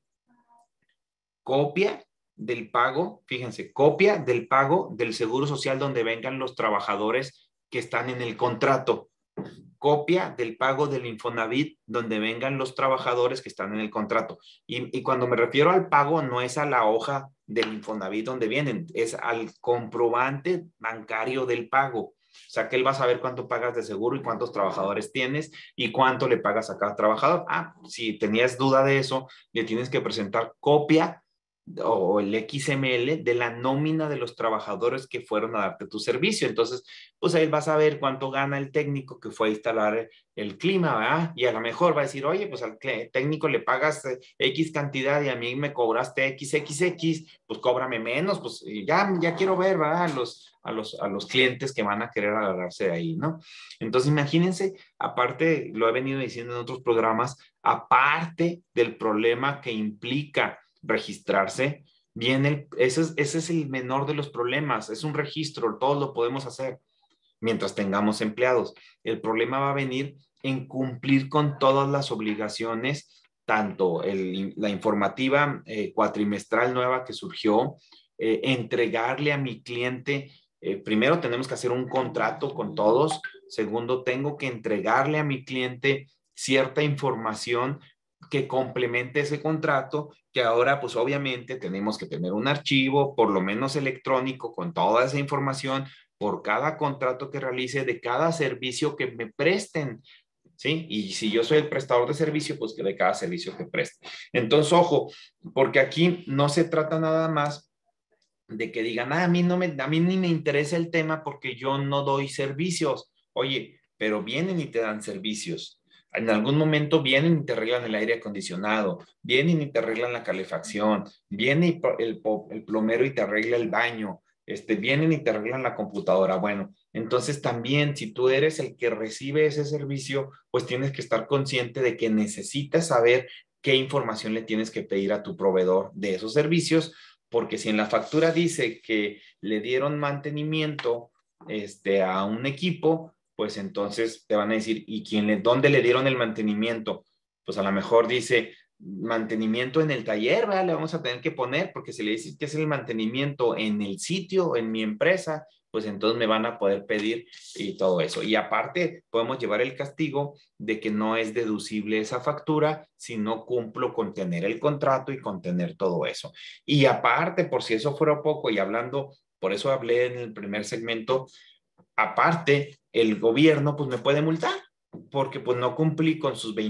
copia del pago, fíjense, copia del pago del Seguro Social donde vengan los trabajadores que están en el contrato, copia del pago del Infonavit donde vengan los trabajadores que están en el contrato. Y cuando me refiero al pago, no es a la hoja del Infonavit donde vienen, es al comprobante bancario del pago. O sea, que él va a saber cuánto pagas de seguro y cuántos trabajadores tienes y cuánto le pagas a cada trabajador. Ah, si tenías duda de eso, le tienes que presentar copia o el XML de la nómina de los trabajadores que fueron a darte tu servicio. Entonces, pues ahí vas a ver cuánto gana el técnico que fue a instalar el clima, ¿verdad? Y a lo mejor va a decir, oye, pues al técnico le pagas X cantidad y a mí me cobraste XXX, pues cóbrame menos, pues ya quiero ver, ¿verdad? A los clientes que van a querer agarrarse de ahí, ¿no? Entonces, imagínense, aparte, lo he venido diciendo en otros programas, aparte del problema que implica registrarse, ese es el menor de los problemas, es un registro, todos lo podemos hacer mientras tengamos empleados. El problema va a venir en cumplir con todas las obligaciones, tanto la informativa cuatrimestral nueva que surgió, entregarle a mi cliente, primero tenemos que hacer un contrato con todos, segundo tengo que entregarle a mi cliente cierta información que complemente ese contrato, que ahora pues obviamente tenemos que tener un archivo, por lo menos electrónico, con toda esa información por cada contrato que realice de cada servicio que me presten, ¿sí? Y si yo soy el prestador de servicio, pues que de cada servicio que preste. Entonces, ojo, porque aquí no se trata nada más de que digan, a mí ni me interesa el tema porque yo no doy servicios. Oye, pero vienen y te dan servicios. En algún momento vienen y te arreglan el aire acondicionado, vienen y te arreglan la calefacción, viene el plomero y te arregla el baño, vienen y te arreglan la computadora. Bueno, entonces también si tú eres el que recibe ese servicio, pues tienes que estar consciente de que necesitas saber qué información le tienes que pedir a tu proveedor de esos servicios, porque si en la factura dice que le dieron mantenimiento a un equipo, pues entonces te van a decir, ¿dónde le dieron el mantenimiento? Pues a lo mejor dice mantenimiento en el taller, ¿verdad? Le vamos a tener que poner, porque si le dices que es el mantenimiento en el sitio, en mi empresa, pues entonces me van a poder pedir y todo eso. Y aparte, podemos llevar el castigo de que no es deducible esa factura si no cumplo con tener el contrato y con tener todo eso. Y aparte, por si eso fuera poco, y hablando, por eso hablé en el primer segmento, aparte, el gobierno pues me puede multar porque pues no cumplí con sus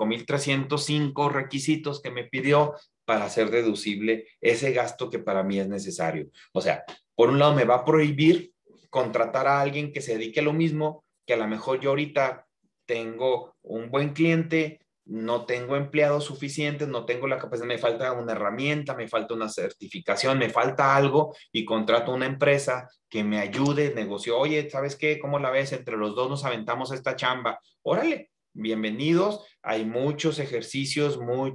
25,305 requisitos que me pidió para hacer deducible ese gasto que para mí es necesario. O sea, por un lado me va a prohibir contratar a alguien que se dedique a lo mismo, que a lo mejor yo ahorita tengo un buen cliente, no tengo empleados suficientes, no tengo la capacidad, me falta una herramienta, me falta una certificación, me falta algo y contrato una empresa que me ayude, negocio, oye, ¿sabes qué? ¿Cómo la ves? Entre los dos nos aventamos esta chamba. Órale, bienvenidos. Hay muchos ejercicios,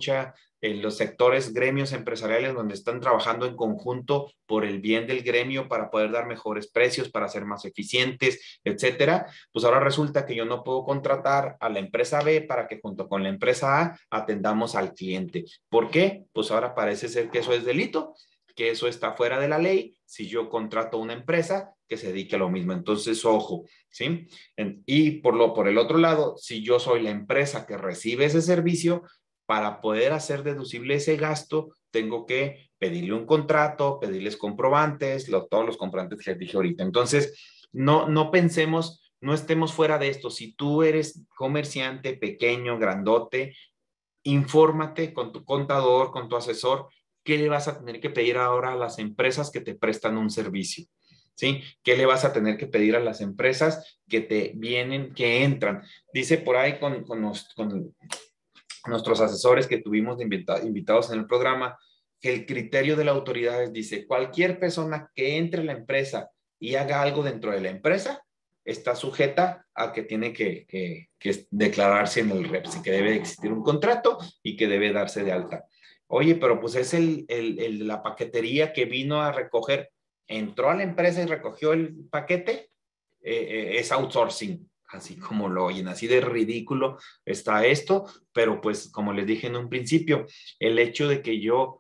en los sectores, gremios empresariales donde están trabajando en conjunto por el bien del gremio para poder dar mejores precios, para ser más eficientes, etcétera. Pues ahora resulta que yo no puedo contratar a la empresa B para que junto con la empresa A atendamos al cliente. ¿Por qué? Pues ahora parece ser que eso es delito, que eso está fuera de la ley si yo contrato a una empresa que se dedique a lo mismo. Entonces, ojo, ¿sí? Y por el otro lado, si yo soy la empresa que recibe ese servicio, para poder hacer deducible ese gasto, tengo que pedirle un contrato, pedirles comprobantes, todos los comprobantes que les dije ahorita. Entonces, no pensemos, no estemos fuera de esto. Si tú eres comerciante pequeño, grandote, infórmate con tu contador, con tu asesor, qué le vas a tener que pedir ahora a las empresas que te prestan un servicio. ¿sí? ¿Qué le vas a tener que pedir a las empresas que te vienen, que entran? Dice por ahí con nuestros asesores que tuvimos de invitados en el programa, que el criterio de la autoridad es, dice, cualquier persona que entre en la empresa y haga algo dentro de la empresa, está sujeta a que tiene que declararse en el REPS y que debe existir un contrato y que debe darse de alta. Oye, pero pues es la paquetería que vino a recoger, entró a la empresa y recogió el paquete, es outsourcing, así como lo oyen, así de ridículo está esto, pero pues como les dije en un principio, el hecho de que yo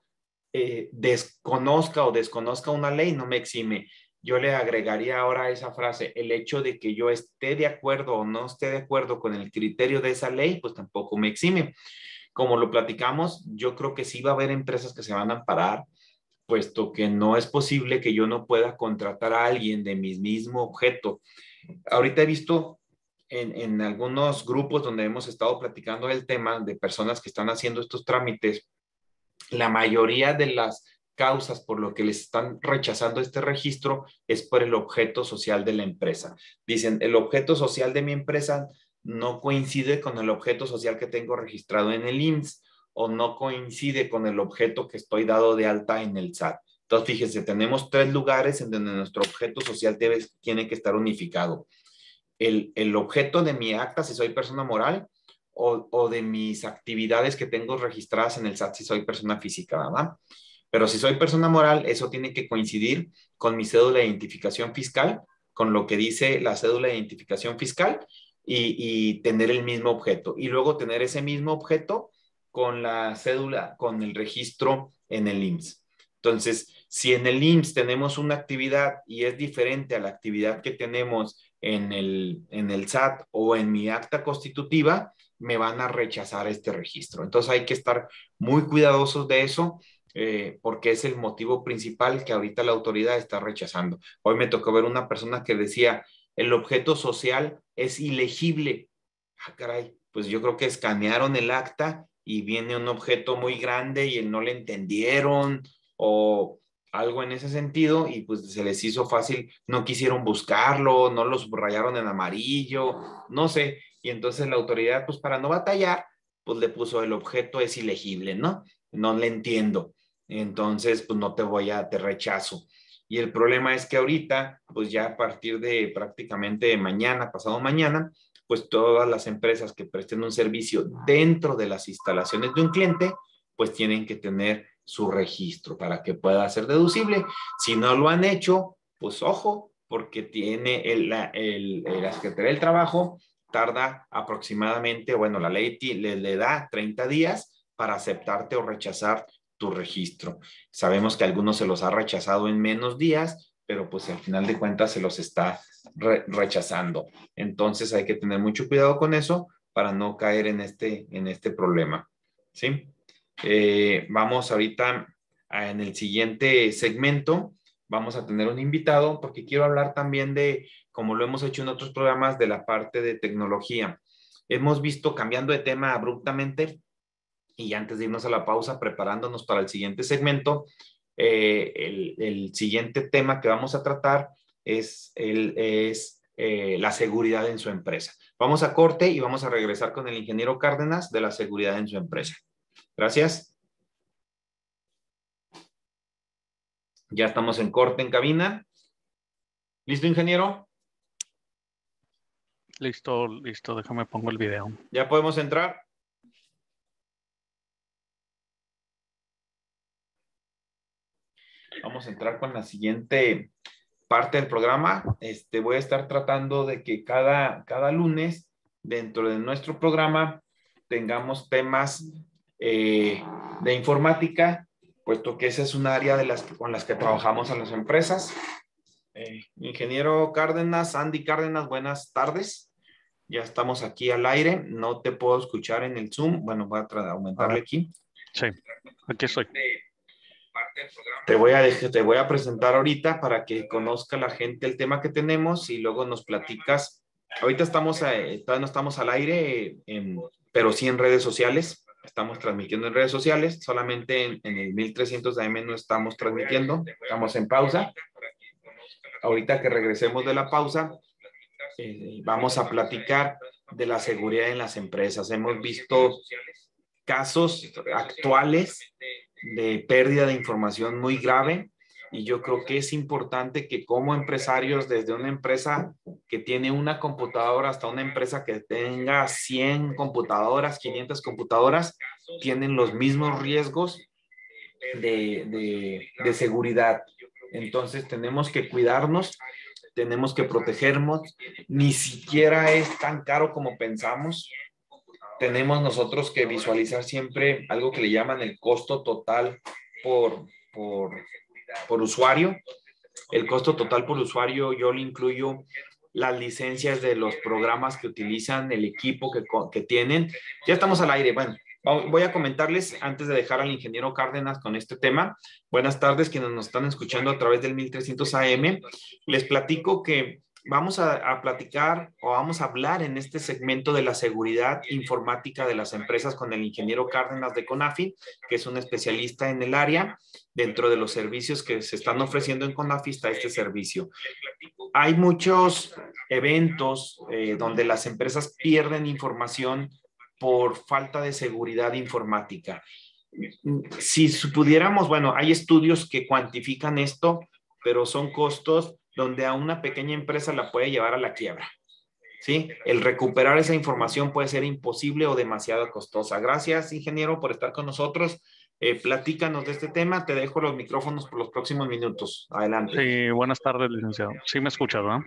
desconozca una ley no me exime. Yo le agregaría ahora a esa frase, el hecho de que yo esté de acuerdo o no esté de acuerdo con el criterio de esa ley, pues tampoco me exime. Como lo platicamos, yo creo que sí va a haber empresas que se van a amparar, puesto que no es posible que yo no pueda contratar a alguien de mi mismo objeto. Ahorita he visto en algunos grupos donde hemos estado platicando del tema de personas que están haciendo estos trámites, la mayoría de las causas por lo que les están rechazando este registro es por el objeto social de la empresa. Dicen, el objeto social de mi empresa no coincide con el objeto social que tengo registrado en el IMSS o no coincide con el objeto que estoy dado de alta en el SAT. Entonces, fíjense, tenemos 3 lugares en donde nuestro objeto social tiene que estar unificado. El objeto de mi acta, si soy persona moral, o de mis actividades que tengo registradas en el SAT si soy persona física, ¿verdad? Pero si soy persona moral, eso tiene que coincidir con mi cédula de identificación fiscal, con lo que dice la cédula de identificación fiscal y tener el mismo objeto. Y luego tener ese mismo objeto con la cédula, con el registro en el IMSS. Entonces, si en el IMSS tenemos una actividad y es diferente a la actividad que tenemos en el SAT o en mi acta constitutiva, me van a rechazar este registro. Entonces hay que estar muy cuidadosos de eso, porque es el motivo principal que ahorita la autoridad está rechazando. Hoy me tocó ver una persona que decía, el objeto social es ilegible. Ah, caray, pues yo creo que escanearon el acta y viene un objeto muy grande y no le entendieron o algo en ese sentido y pues se les hizo fácil, no quisieron buscarlo, no lo subrayaron en amarillo, no sé, y entonces la autoridad pues para no batallar, pues le puso el objeto es ilegible, ¿no? No le entiendo, entonces pues no te rechazo. Y el problema es que ahorita, pues ya a partir de prácticamente mañana, pasado mañana, pues todas las empresas que presten un servicio dentro de las instalaciones de un cliente, pues tienen que tener su registro para que pueda ser deducible. Si no lo han hecho, pues ojo, porque tiene la Secretaría del Trabajo tarda aproximadamente, bueno, la ley le da 30 días para aceptarte o rechazar tu registro. Sabemos que algunos se los ha rechazado en menos días, pero pues al final de cuentas se los está rechazando. Entonces hay que tener mucho cuidado con eso para no caer en este problema. ¿Sí? Vamos ahorita en el siguiente segmento, vamos a tener un invitado porque quiero hablar también de, como lo hemos hecho en otros programas, de la parte de tecnología. Hemos visto, cambiando de tema abruptamente, y antes de irnos a la pausa, preparándonos para el siguiente segmento, el siguiente tema que vamos a tratar es la seguridad en su empresa. Vamos a corte y vamos a regresar con el ingeniero Cárdenas de la seguridad en su empresa. Gracias. Ya estamos en corte en cabina. ¿Listo, ingeniero? Listo, listo. Déjame pongo el video. ¿Ya podemos entrar? Vamos a entrar con la siguiente parte del programa. Voy a estar tratando de que cada lunes dentro de nuestro programa tengamos temas de informática, puesto que esa es un área con las que trabajamos en las empresas. Ingeniero Cárdenas, Andy Cárdenas, buenas tardes. Ya estamos aquí al aire. No te puedo escuchar en el Zoom. Bueno, voy a aumentarle aquí. Sí, aquí estoy. Te voy a presentar ahorita para que conozca la gente el tema que tenemos y luego nos platicas. Ahorita todavía no estamos al aire, pero sí en redes sociales. Estamos transmitiendo en redes sociales. Solamente en el 1300 AM no estamos transmitiendo. Estamos en pausa. ahorita que regresemos de la pausa, vamos a platicar de la seguridad en las empresas. Hemos visto casos actuales de pérdida de información muy grave y yo creo que es importante que como empresarios, desde una empresa que tiene una computadora hasta una empresa que tenga 100 computadoras, 500 computadoras, tienen los mismos riesgos de seguridad. Entonces tenemos que cuidarnos, tenemos que protegernos, ni siquiera es tan caro como pensamos. Tenemos nosotros que visualizar siempre algo que le llaman el costo total por usuario. El costo total por usuario yo le incluyo las licencias de los programas que utilizan, el equipo que tienen. Ya estamos al aire. Bueno, voy a comentarles antes de dejar al ingeniero Cárdenas con este tema. Buenas tardes, quienes nos están escuchando a través del 1300 AM. Les platico que vamos a platicar o vamos a hablar en este segmento de la seguridad informática de las empresas con el ingeniero Cárdenas de CONAFI, que es un especialista en el área. Dentro de los servicios que se están ofreciendo en CONAFI está este servicio. Hay muchos eventos donde las empresas pierden información por falta de seguridad informática. Si pudiéramos, bueno, hay estudios que cuantifican esto, pero son costos donde a una pequeña empresa la puede llevar a la quiebra, ¿sí? El recuperar esa información puede ser imposible o demasiado costosa. Gracias, ingeniero, por estar con nosotros. Platícanos de este tema. Te dejo los micrófonos por los próximos minutos. Adelante. Sí, buenas tardes, licenciado. Sí me escucha, ¿verdad?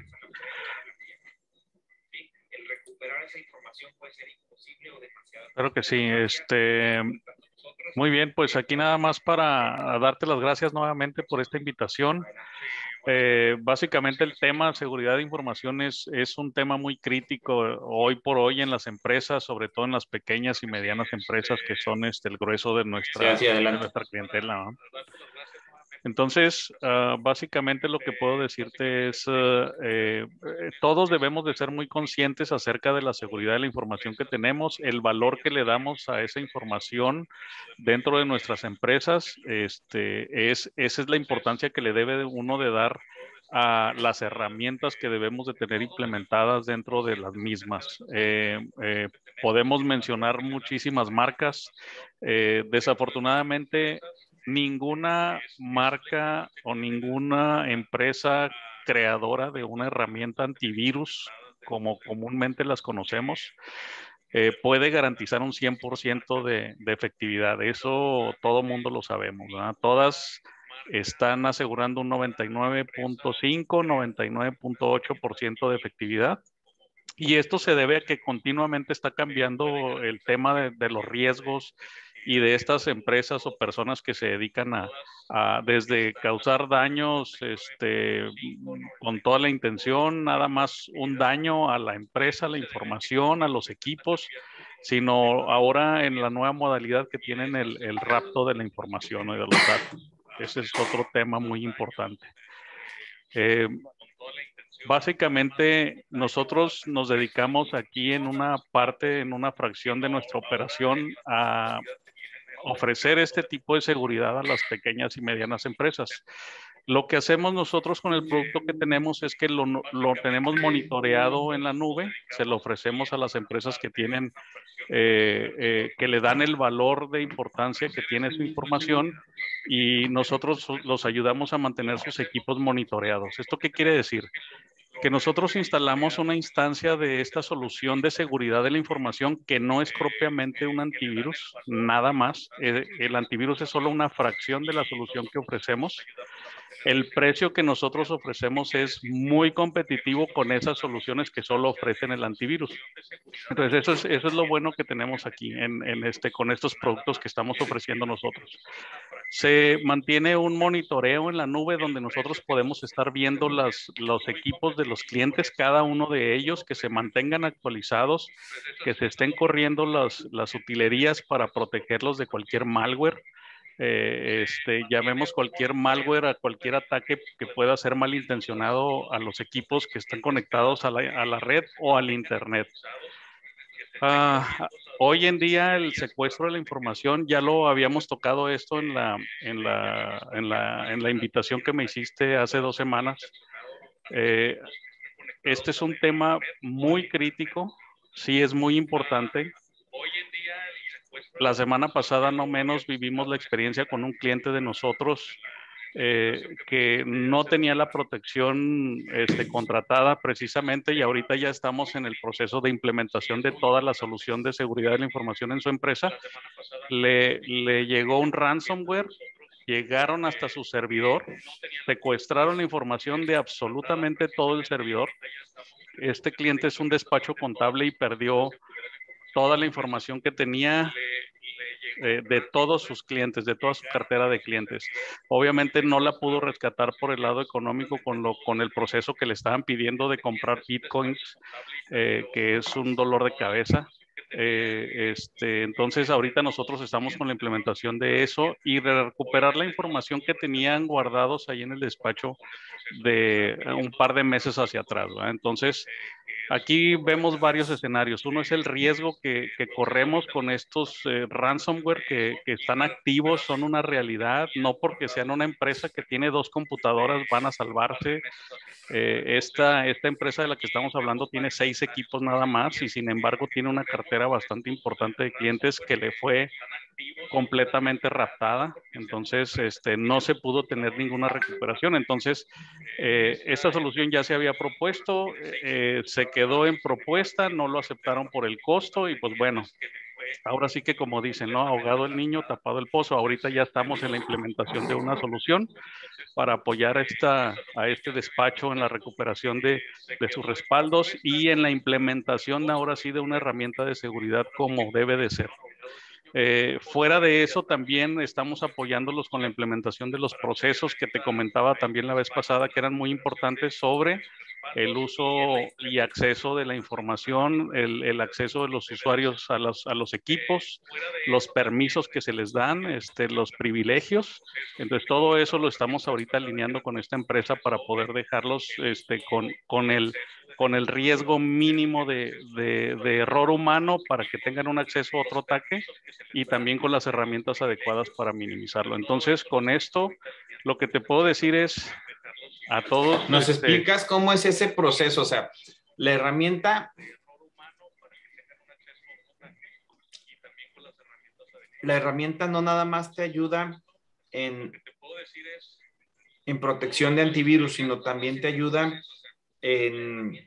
El recuperar esa información puede ser imposible o demasiado costosa. Claro que sí. Muy bien, pues aquí nada más para darte las gracias nuevamente por esta invitación. Básicamente el tema seguridad de información es un tema muy crítico hoy por hoy en las empresas, sobre todo en las pequeñas y medianas empresas que son el grueso de nuestra clientela, ¿no? Entonces, básicamente lo que puedo decirte es, todos debemos de ser muy conscientes acerca de la seguridad de la información que tenemos, el valor que le damos a esa información dentro de nuestras empresas. Esa es la importancia que le debe uno de dar a las herramientas que debemos de tener implementadas dentro de las mismas. Podemos mencionar muchísimas marcas. Desafortunadamente, ninguna marca o ninguna empresa creadora de una herramienta antivirus, como comúnmente las conocemos, puede garantizar un 100% de efectividad. Eso todo mundo lo sabemos, ¿verdad? Todas están asegurando un 99.5, 99.8% de efectividad. Y esto se debe a que continuamente está cambiando el tema de los riesgos y de estas empresas o personas que se dedican a desde causar daños con toda la intención, nada más un daño a la empresa, a la información, a los equipos, sino ahora en la nueva modalidad que tienen el rapto de la información, ¿no? Y de los datos. Ese es otro tema muy importante. Básicamente, nosotros nos dedicamos aquí en una parte, en una fracción de nuestra operación a ofrecer este tipo de seguridad a las pequeñas y medianas empresas. Lo que hacemos nosotros con el producto que tenemos es que lo tenemos monitoreado en la nube, se lo ofrecemos a las empresas que tienen, que le dan el valor de importancia que tiene su información y nosotros los ayudamos a mantener sus equipos monitoreados. ¿Esto qué quiere decir? Que nosotros instalamos una instancia de esta solución de seguridad de la información que no es propiamente un antivirus, nada más. El antivirus es solo una fracción de la solución que ofrecemos. El precio que nosotros ofrecemos es muy competitivo con esas soluciones que solo ofrecen el antivirus. Entonces, eso es lo bueno que tenemos aquí con estos productos que estamos ofreciendo nosotros. Se mantiene un monitoreo en la nube donde nosotros podemos estar viendo los equipos de los clientes, cada uno de ellos, que se mantengan actualizados, que se estén corriendo las utilerías para protegerlos de cualquier malware. Llamemos cualquier malware a cualquier ataque que pueda ser malintencionado a los equipos que están conectados a la red o al internet. Hoy en día el secuestro de la información, ya lo habíamos tocado esto en la invitación que me hiciste hace 2 semanas. Este es un tema muy crítico, sí es muy importante. La semana pasada no menos vivimos la experiencia con un cliente de nosotros que no tenía la protección contratada precisamente, y ahorita ya estamos en el proceso de implementación de toda la solución de seguridad de la información en su empresa. Le llegó un ransomware, llegaron hasta su servidor, secuestraron la información de absolutamente todo el servidor. Este cliente es un despacho contable y perdió toda la información que tenía de todos sus clientes, de toda su cartera de clientes. Obviamente no la pudo rescatar por el lado económico con el proceso que le estaban pidiendo de comprar bitcoins, que es un dolor de cabeza. Entonces ahorita nosotros estamos con la implementación de eso y de recuperar la información que tenían guardados ahí en el despacho de un par de meses hacia atrás, ¿verdad? Entonces, aquí vemos varios escenarios. Uno es el riesgo que corremos con estos ransomware que están activos, son una realidad, no porque sean una empresa que tiene 2 computadoras van a salvarse. Esta empresa de la que estamos hablando tiene 6 equipos nada más y sin embargo tiene una cartera bastante importante de clientes que le fue completamente raptada. Entonces, no se pudo tener ninguna recuperación. Entonces, esta solución ya se había propuesto, se quedó en propuesta, no lo aceptaron por el costo y pues bueno, ahora sí que como dicen, ¿no? Ahogado el niño, tapado el pozo. Ahorita ya estamos en la implementación de una solución para apoyar a este despacho en la recuperación de sus respaldos y en la implementación ahora sí de una herramienta de seguridad como debe de ser. Fuera de eso, también estamos apoyándolos con la implementación de los procesos que te comentaba también la vez pasada, que eran muy importantes sobre el uso y acceso de la información, el acceso de los usuarios a los equipos, los permisos que se les dan, los privilegios. Entonces, todo eso lo estamos ahorita alineando con esta empresa para poder dejarlos con el riesgo mínimo de error humano para que tengan un acceso a otro ataque y también con las herramientas adecuadas para minimizarlo. Entonces, con esto, lo que te puedo decir es a todos. ¿Nos explicas cómo es ese proceso? O sea, la herramienta no nada más te ayuda en protección de antivirus, sino también te ayuda en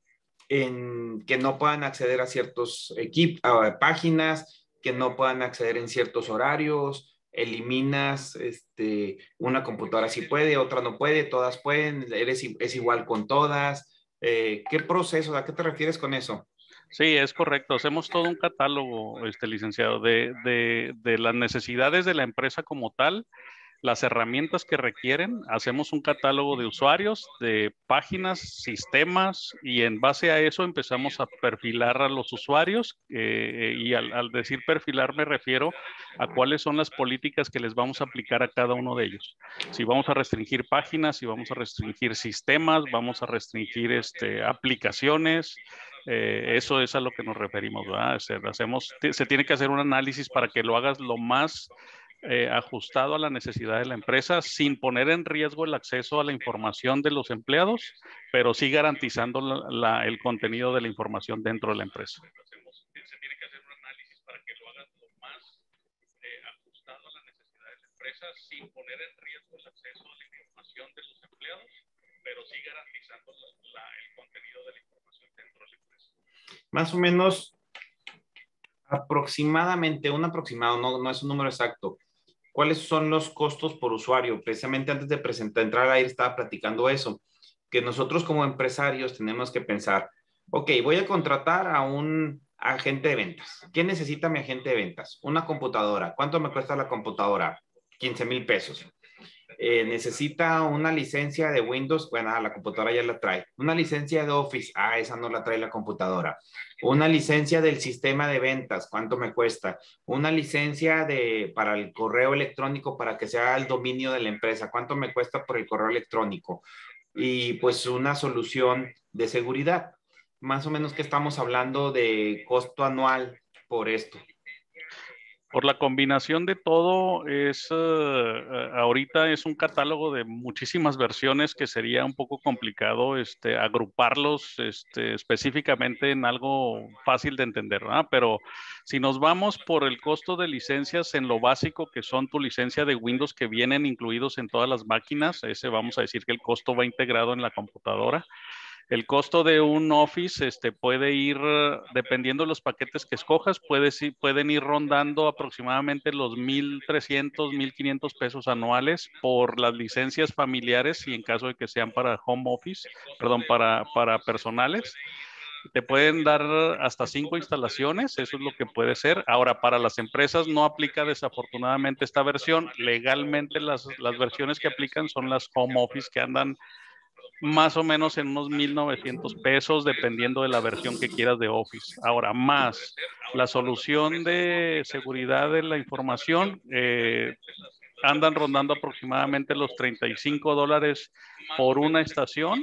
que no puedan acceder a ciertos páginas, que no puedan acceder en ciertos horarios, eliminas una computadora sí puede, otra no puede, todas pueden, es igual con todas. ¿Qué proceso? ¿A qué te refieres con eso? Sí, es correcto. Hacemos todo un catálogo, licenciado, de las necesidades de la empresa como tal, las herramientas que requieren, hacemos un catálogo de usuarios, de páginas, sistemas, y en base a eso empezamos a perfilar a los usuarios. Y al decir perfilar me refiero a cuáles son las políticas que les vamos a aplicar a cada uno de ellos. Si vamos a restringir páginas, si vamos a restringir sistemas, vamos a restringir aplicaciones. Eso es a lo que nos referimos, ¿verdad? Se tiene que hacer un análisis para que lo hagas lo más ajustado a la necesidad de la empresa, sin poner en riesgo el acceso a la información de los empleados, pero sí garantizando el contenido de la información dentro de la empresa. Se tiene que hacer un análisis para que lo hagas lo más ajustado a la necesidad de la empresa, sin poner en riesgo el acceso a la información de los empleados, pero sí garantizando el contenido de la información dentro de la empresa. Más o menos, aproximadamente, un aproximado, no es un número exacto. ¿Cuáles son los costos por usuario? Precisamente antes de entrar al aire estaba platicando eso, que nosotros como empresarios tenemos que pensar, ok, voy a contratar a un agente de ventas. ¿Quién necesita mi agente de ventas? Una computadora. ¿Cuánto me cuesta la computadora? 15,000 pesos. Necesita una licencia de Windows, bueno, la computadora ya la trae. Una licencia de Office, esa no la trae la computadora. Una licencia del sistema de ventas, ¿cuánto me cuesta? Una licencia para el correo electrónico para que sea el dominio de la empresa, ¿cuánto me cuesta por el correo electrónico? Y pues una solución de seguridad. Más o menos que estamos hablando de costo anual por esto. Por la combinación de todo, ahorita es un catálogo de muchísimas versiones que sería un poco complicado agruparlos específicamente en algo fácil de entender, ¿verdad? Pero si nos vamos por el costo de licencias en lo básico, que son tu licencia de Windows que vienen incluidos en todas las máquinas, ese vamos a decir que el costo va integrado en la computadora. El costo de un Office puede ir, dependiendo de los paquetes que escojas, pueden ir rondando aproximadamente los 1,300, 1,500 pesos anuales por las licencias familiares y en caso de que sean para home office, perdón, para personales. Te pueden dar hasta 5 instalaciones, eso es lo que puede ser. Ahora, para las empresas no aplica desafortunadamente esta versión. Legalmente las versiones que aplican son las home office que andan más o menos en unos 1,900 pesos, dependiendo de la versión que quieras de Office. Ahora, más la solución de seguridad de la información, andan rondando aproximadamente los $35 por una estación,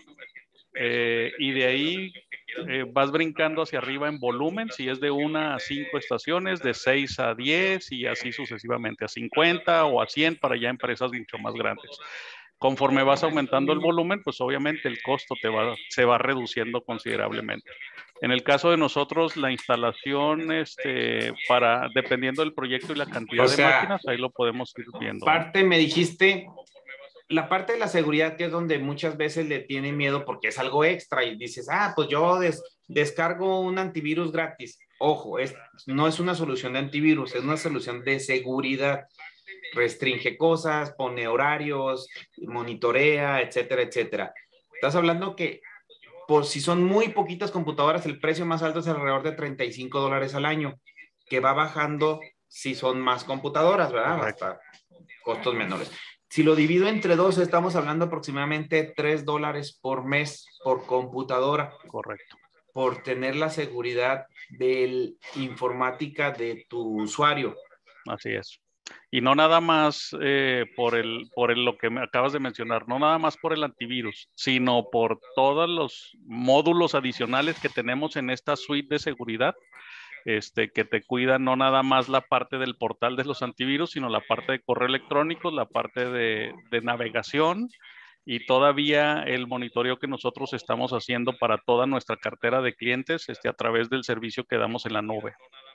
y de ahí vas brincando hacia arriba en volumen, si es de 1 a 5 estaciones, de 6 a 10 y así sucesivamente, a 50 o a 100 para ya empresas mucho más grandes. Conforme vas aumentando el volumen, pues obviamente el costo se va reduciendo considerablemente. En el caso de nosotros, la instalación, dependiendo del proyecto y la O cantidad de sea, máquinas, ahí lo podemos ir viendo, ¿no? parte me dijiste, la parte de la seguridad que es donde muchas veces le tienen miedo porque es algo extra y dices, pues yo descargo un antivirus gratis. Ojo, no es una solución de antivirus, es una solución de seguridad. Restringe cosas, pone horarios, monitorea, etcétera, etcétera. Estás hablando que por si son muy poquitas computadoras, el precio más alto es alrededor de $35 al año, que va bajando si son más computadoras, ¿verdad? Correcto. Hasta costos menores. Si lo divido entre dos, estamos hablando aproximadamente $3 por mes por computadora. Correcto. Por tener la seguridad de informática de tu usuario. Así es. Y no nada más lo que me acabas de mencionar, no nada más por el antivirus, sino por todos los módulos adicionales que tenemos en esta suite de seguridad, que te cuidan no nada más la parte del portal de los antivirus, sino la parte de correo electrónico, la parte de navegación y todavía el monitoreo que nosotros estamos haciendo para toda nuestra cartera de clientes, a través del servicio que damos en la nube.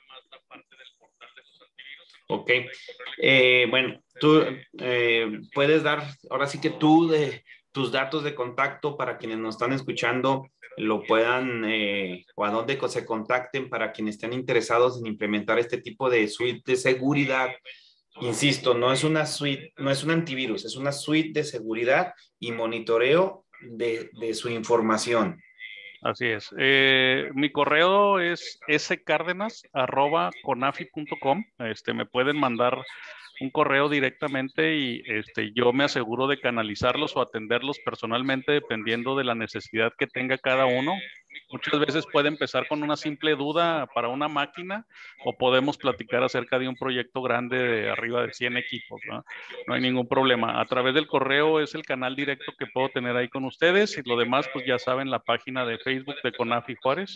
Ok. Bueno, tú puedes dar, ahora sí que tus datos de contacto para quienes nos están escuchando lo puedan, o a dónde se contacten para quienes estén interesados en implementar este tipo de suite de seguridad. Insisto, no es una suite, no es un antivirus, es una suite de seguridad y monitoreo de su información. Así es. Mi correo es scardenas@conafi.com. Me pueden mandar un correo directamente y yo me aseguro de canalizarlos o atenderlos personalmente dependiendo de la necesidad que tenga cada uno. Muchas veces puede empezar con una simple duda para una máquina o podemos platicar acerca de un proyecto grande de arriba de 100 equipos, ¿no? No hay ningún problema. A través del correo es el canal directo que puedo tener ahí con ustedes y lo demás, pues ya saben, la página de Facebook de Conafi Juárez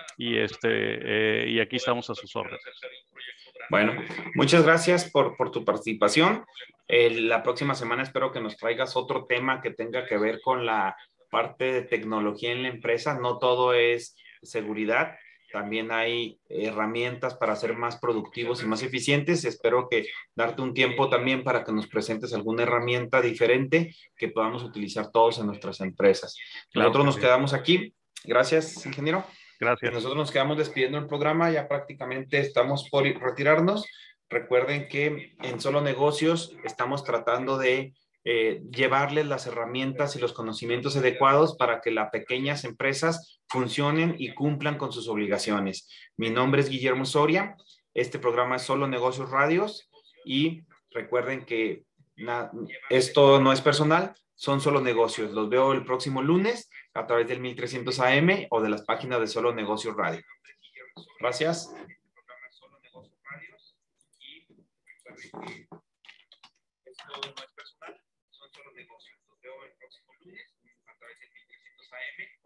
y aquí estamos a sus órdenes. Bueno, muchas gracias por tu participación. La próxima semana espero que nos traigas otro tema que tenga que ver con la parte de tecnología en la empresa. No todo es seguridad, también hay herramientas para ser más productivos y más eficientes. Espero que darte un tiempo también para que nos presentes alguna herramienta diferente que podamos utilizar todos en nuestras empresas. Claro Nosotros que nos sí. quedamos aquí. Gracias, ingeniero. Y Gracias. nosotros nos quedamos despidiendo el programa, ya prácticamente estamos por retirarnos. Recuerden que en Solo Negocios estamos tratando de llevarles las herramientas y los conocimientos adecuados para que las pequeñas empresas funcionen y cumplan con sus obligaciones. Mi nombre es Guillermo Soria, este programa es Solo Negocios Radios y recuerden que esto no es personal, son solo negocios. Los veo el próximo lunes a través del 1300 AM o de las páginas de Solo Negocios Radio. Gracias. Esto no es personal, son solo negocios. Los veo el próximo lunes a través del 1300 AM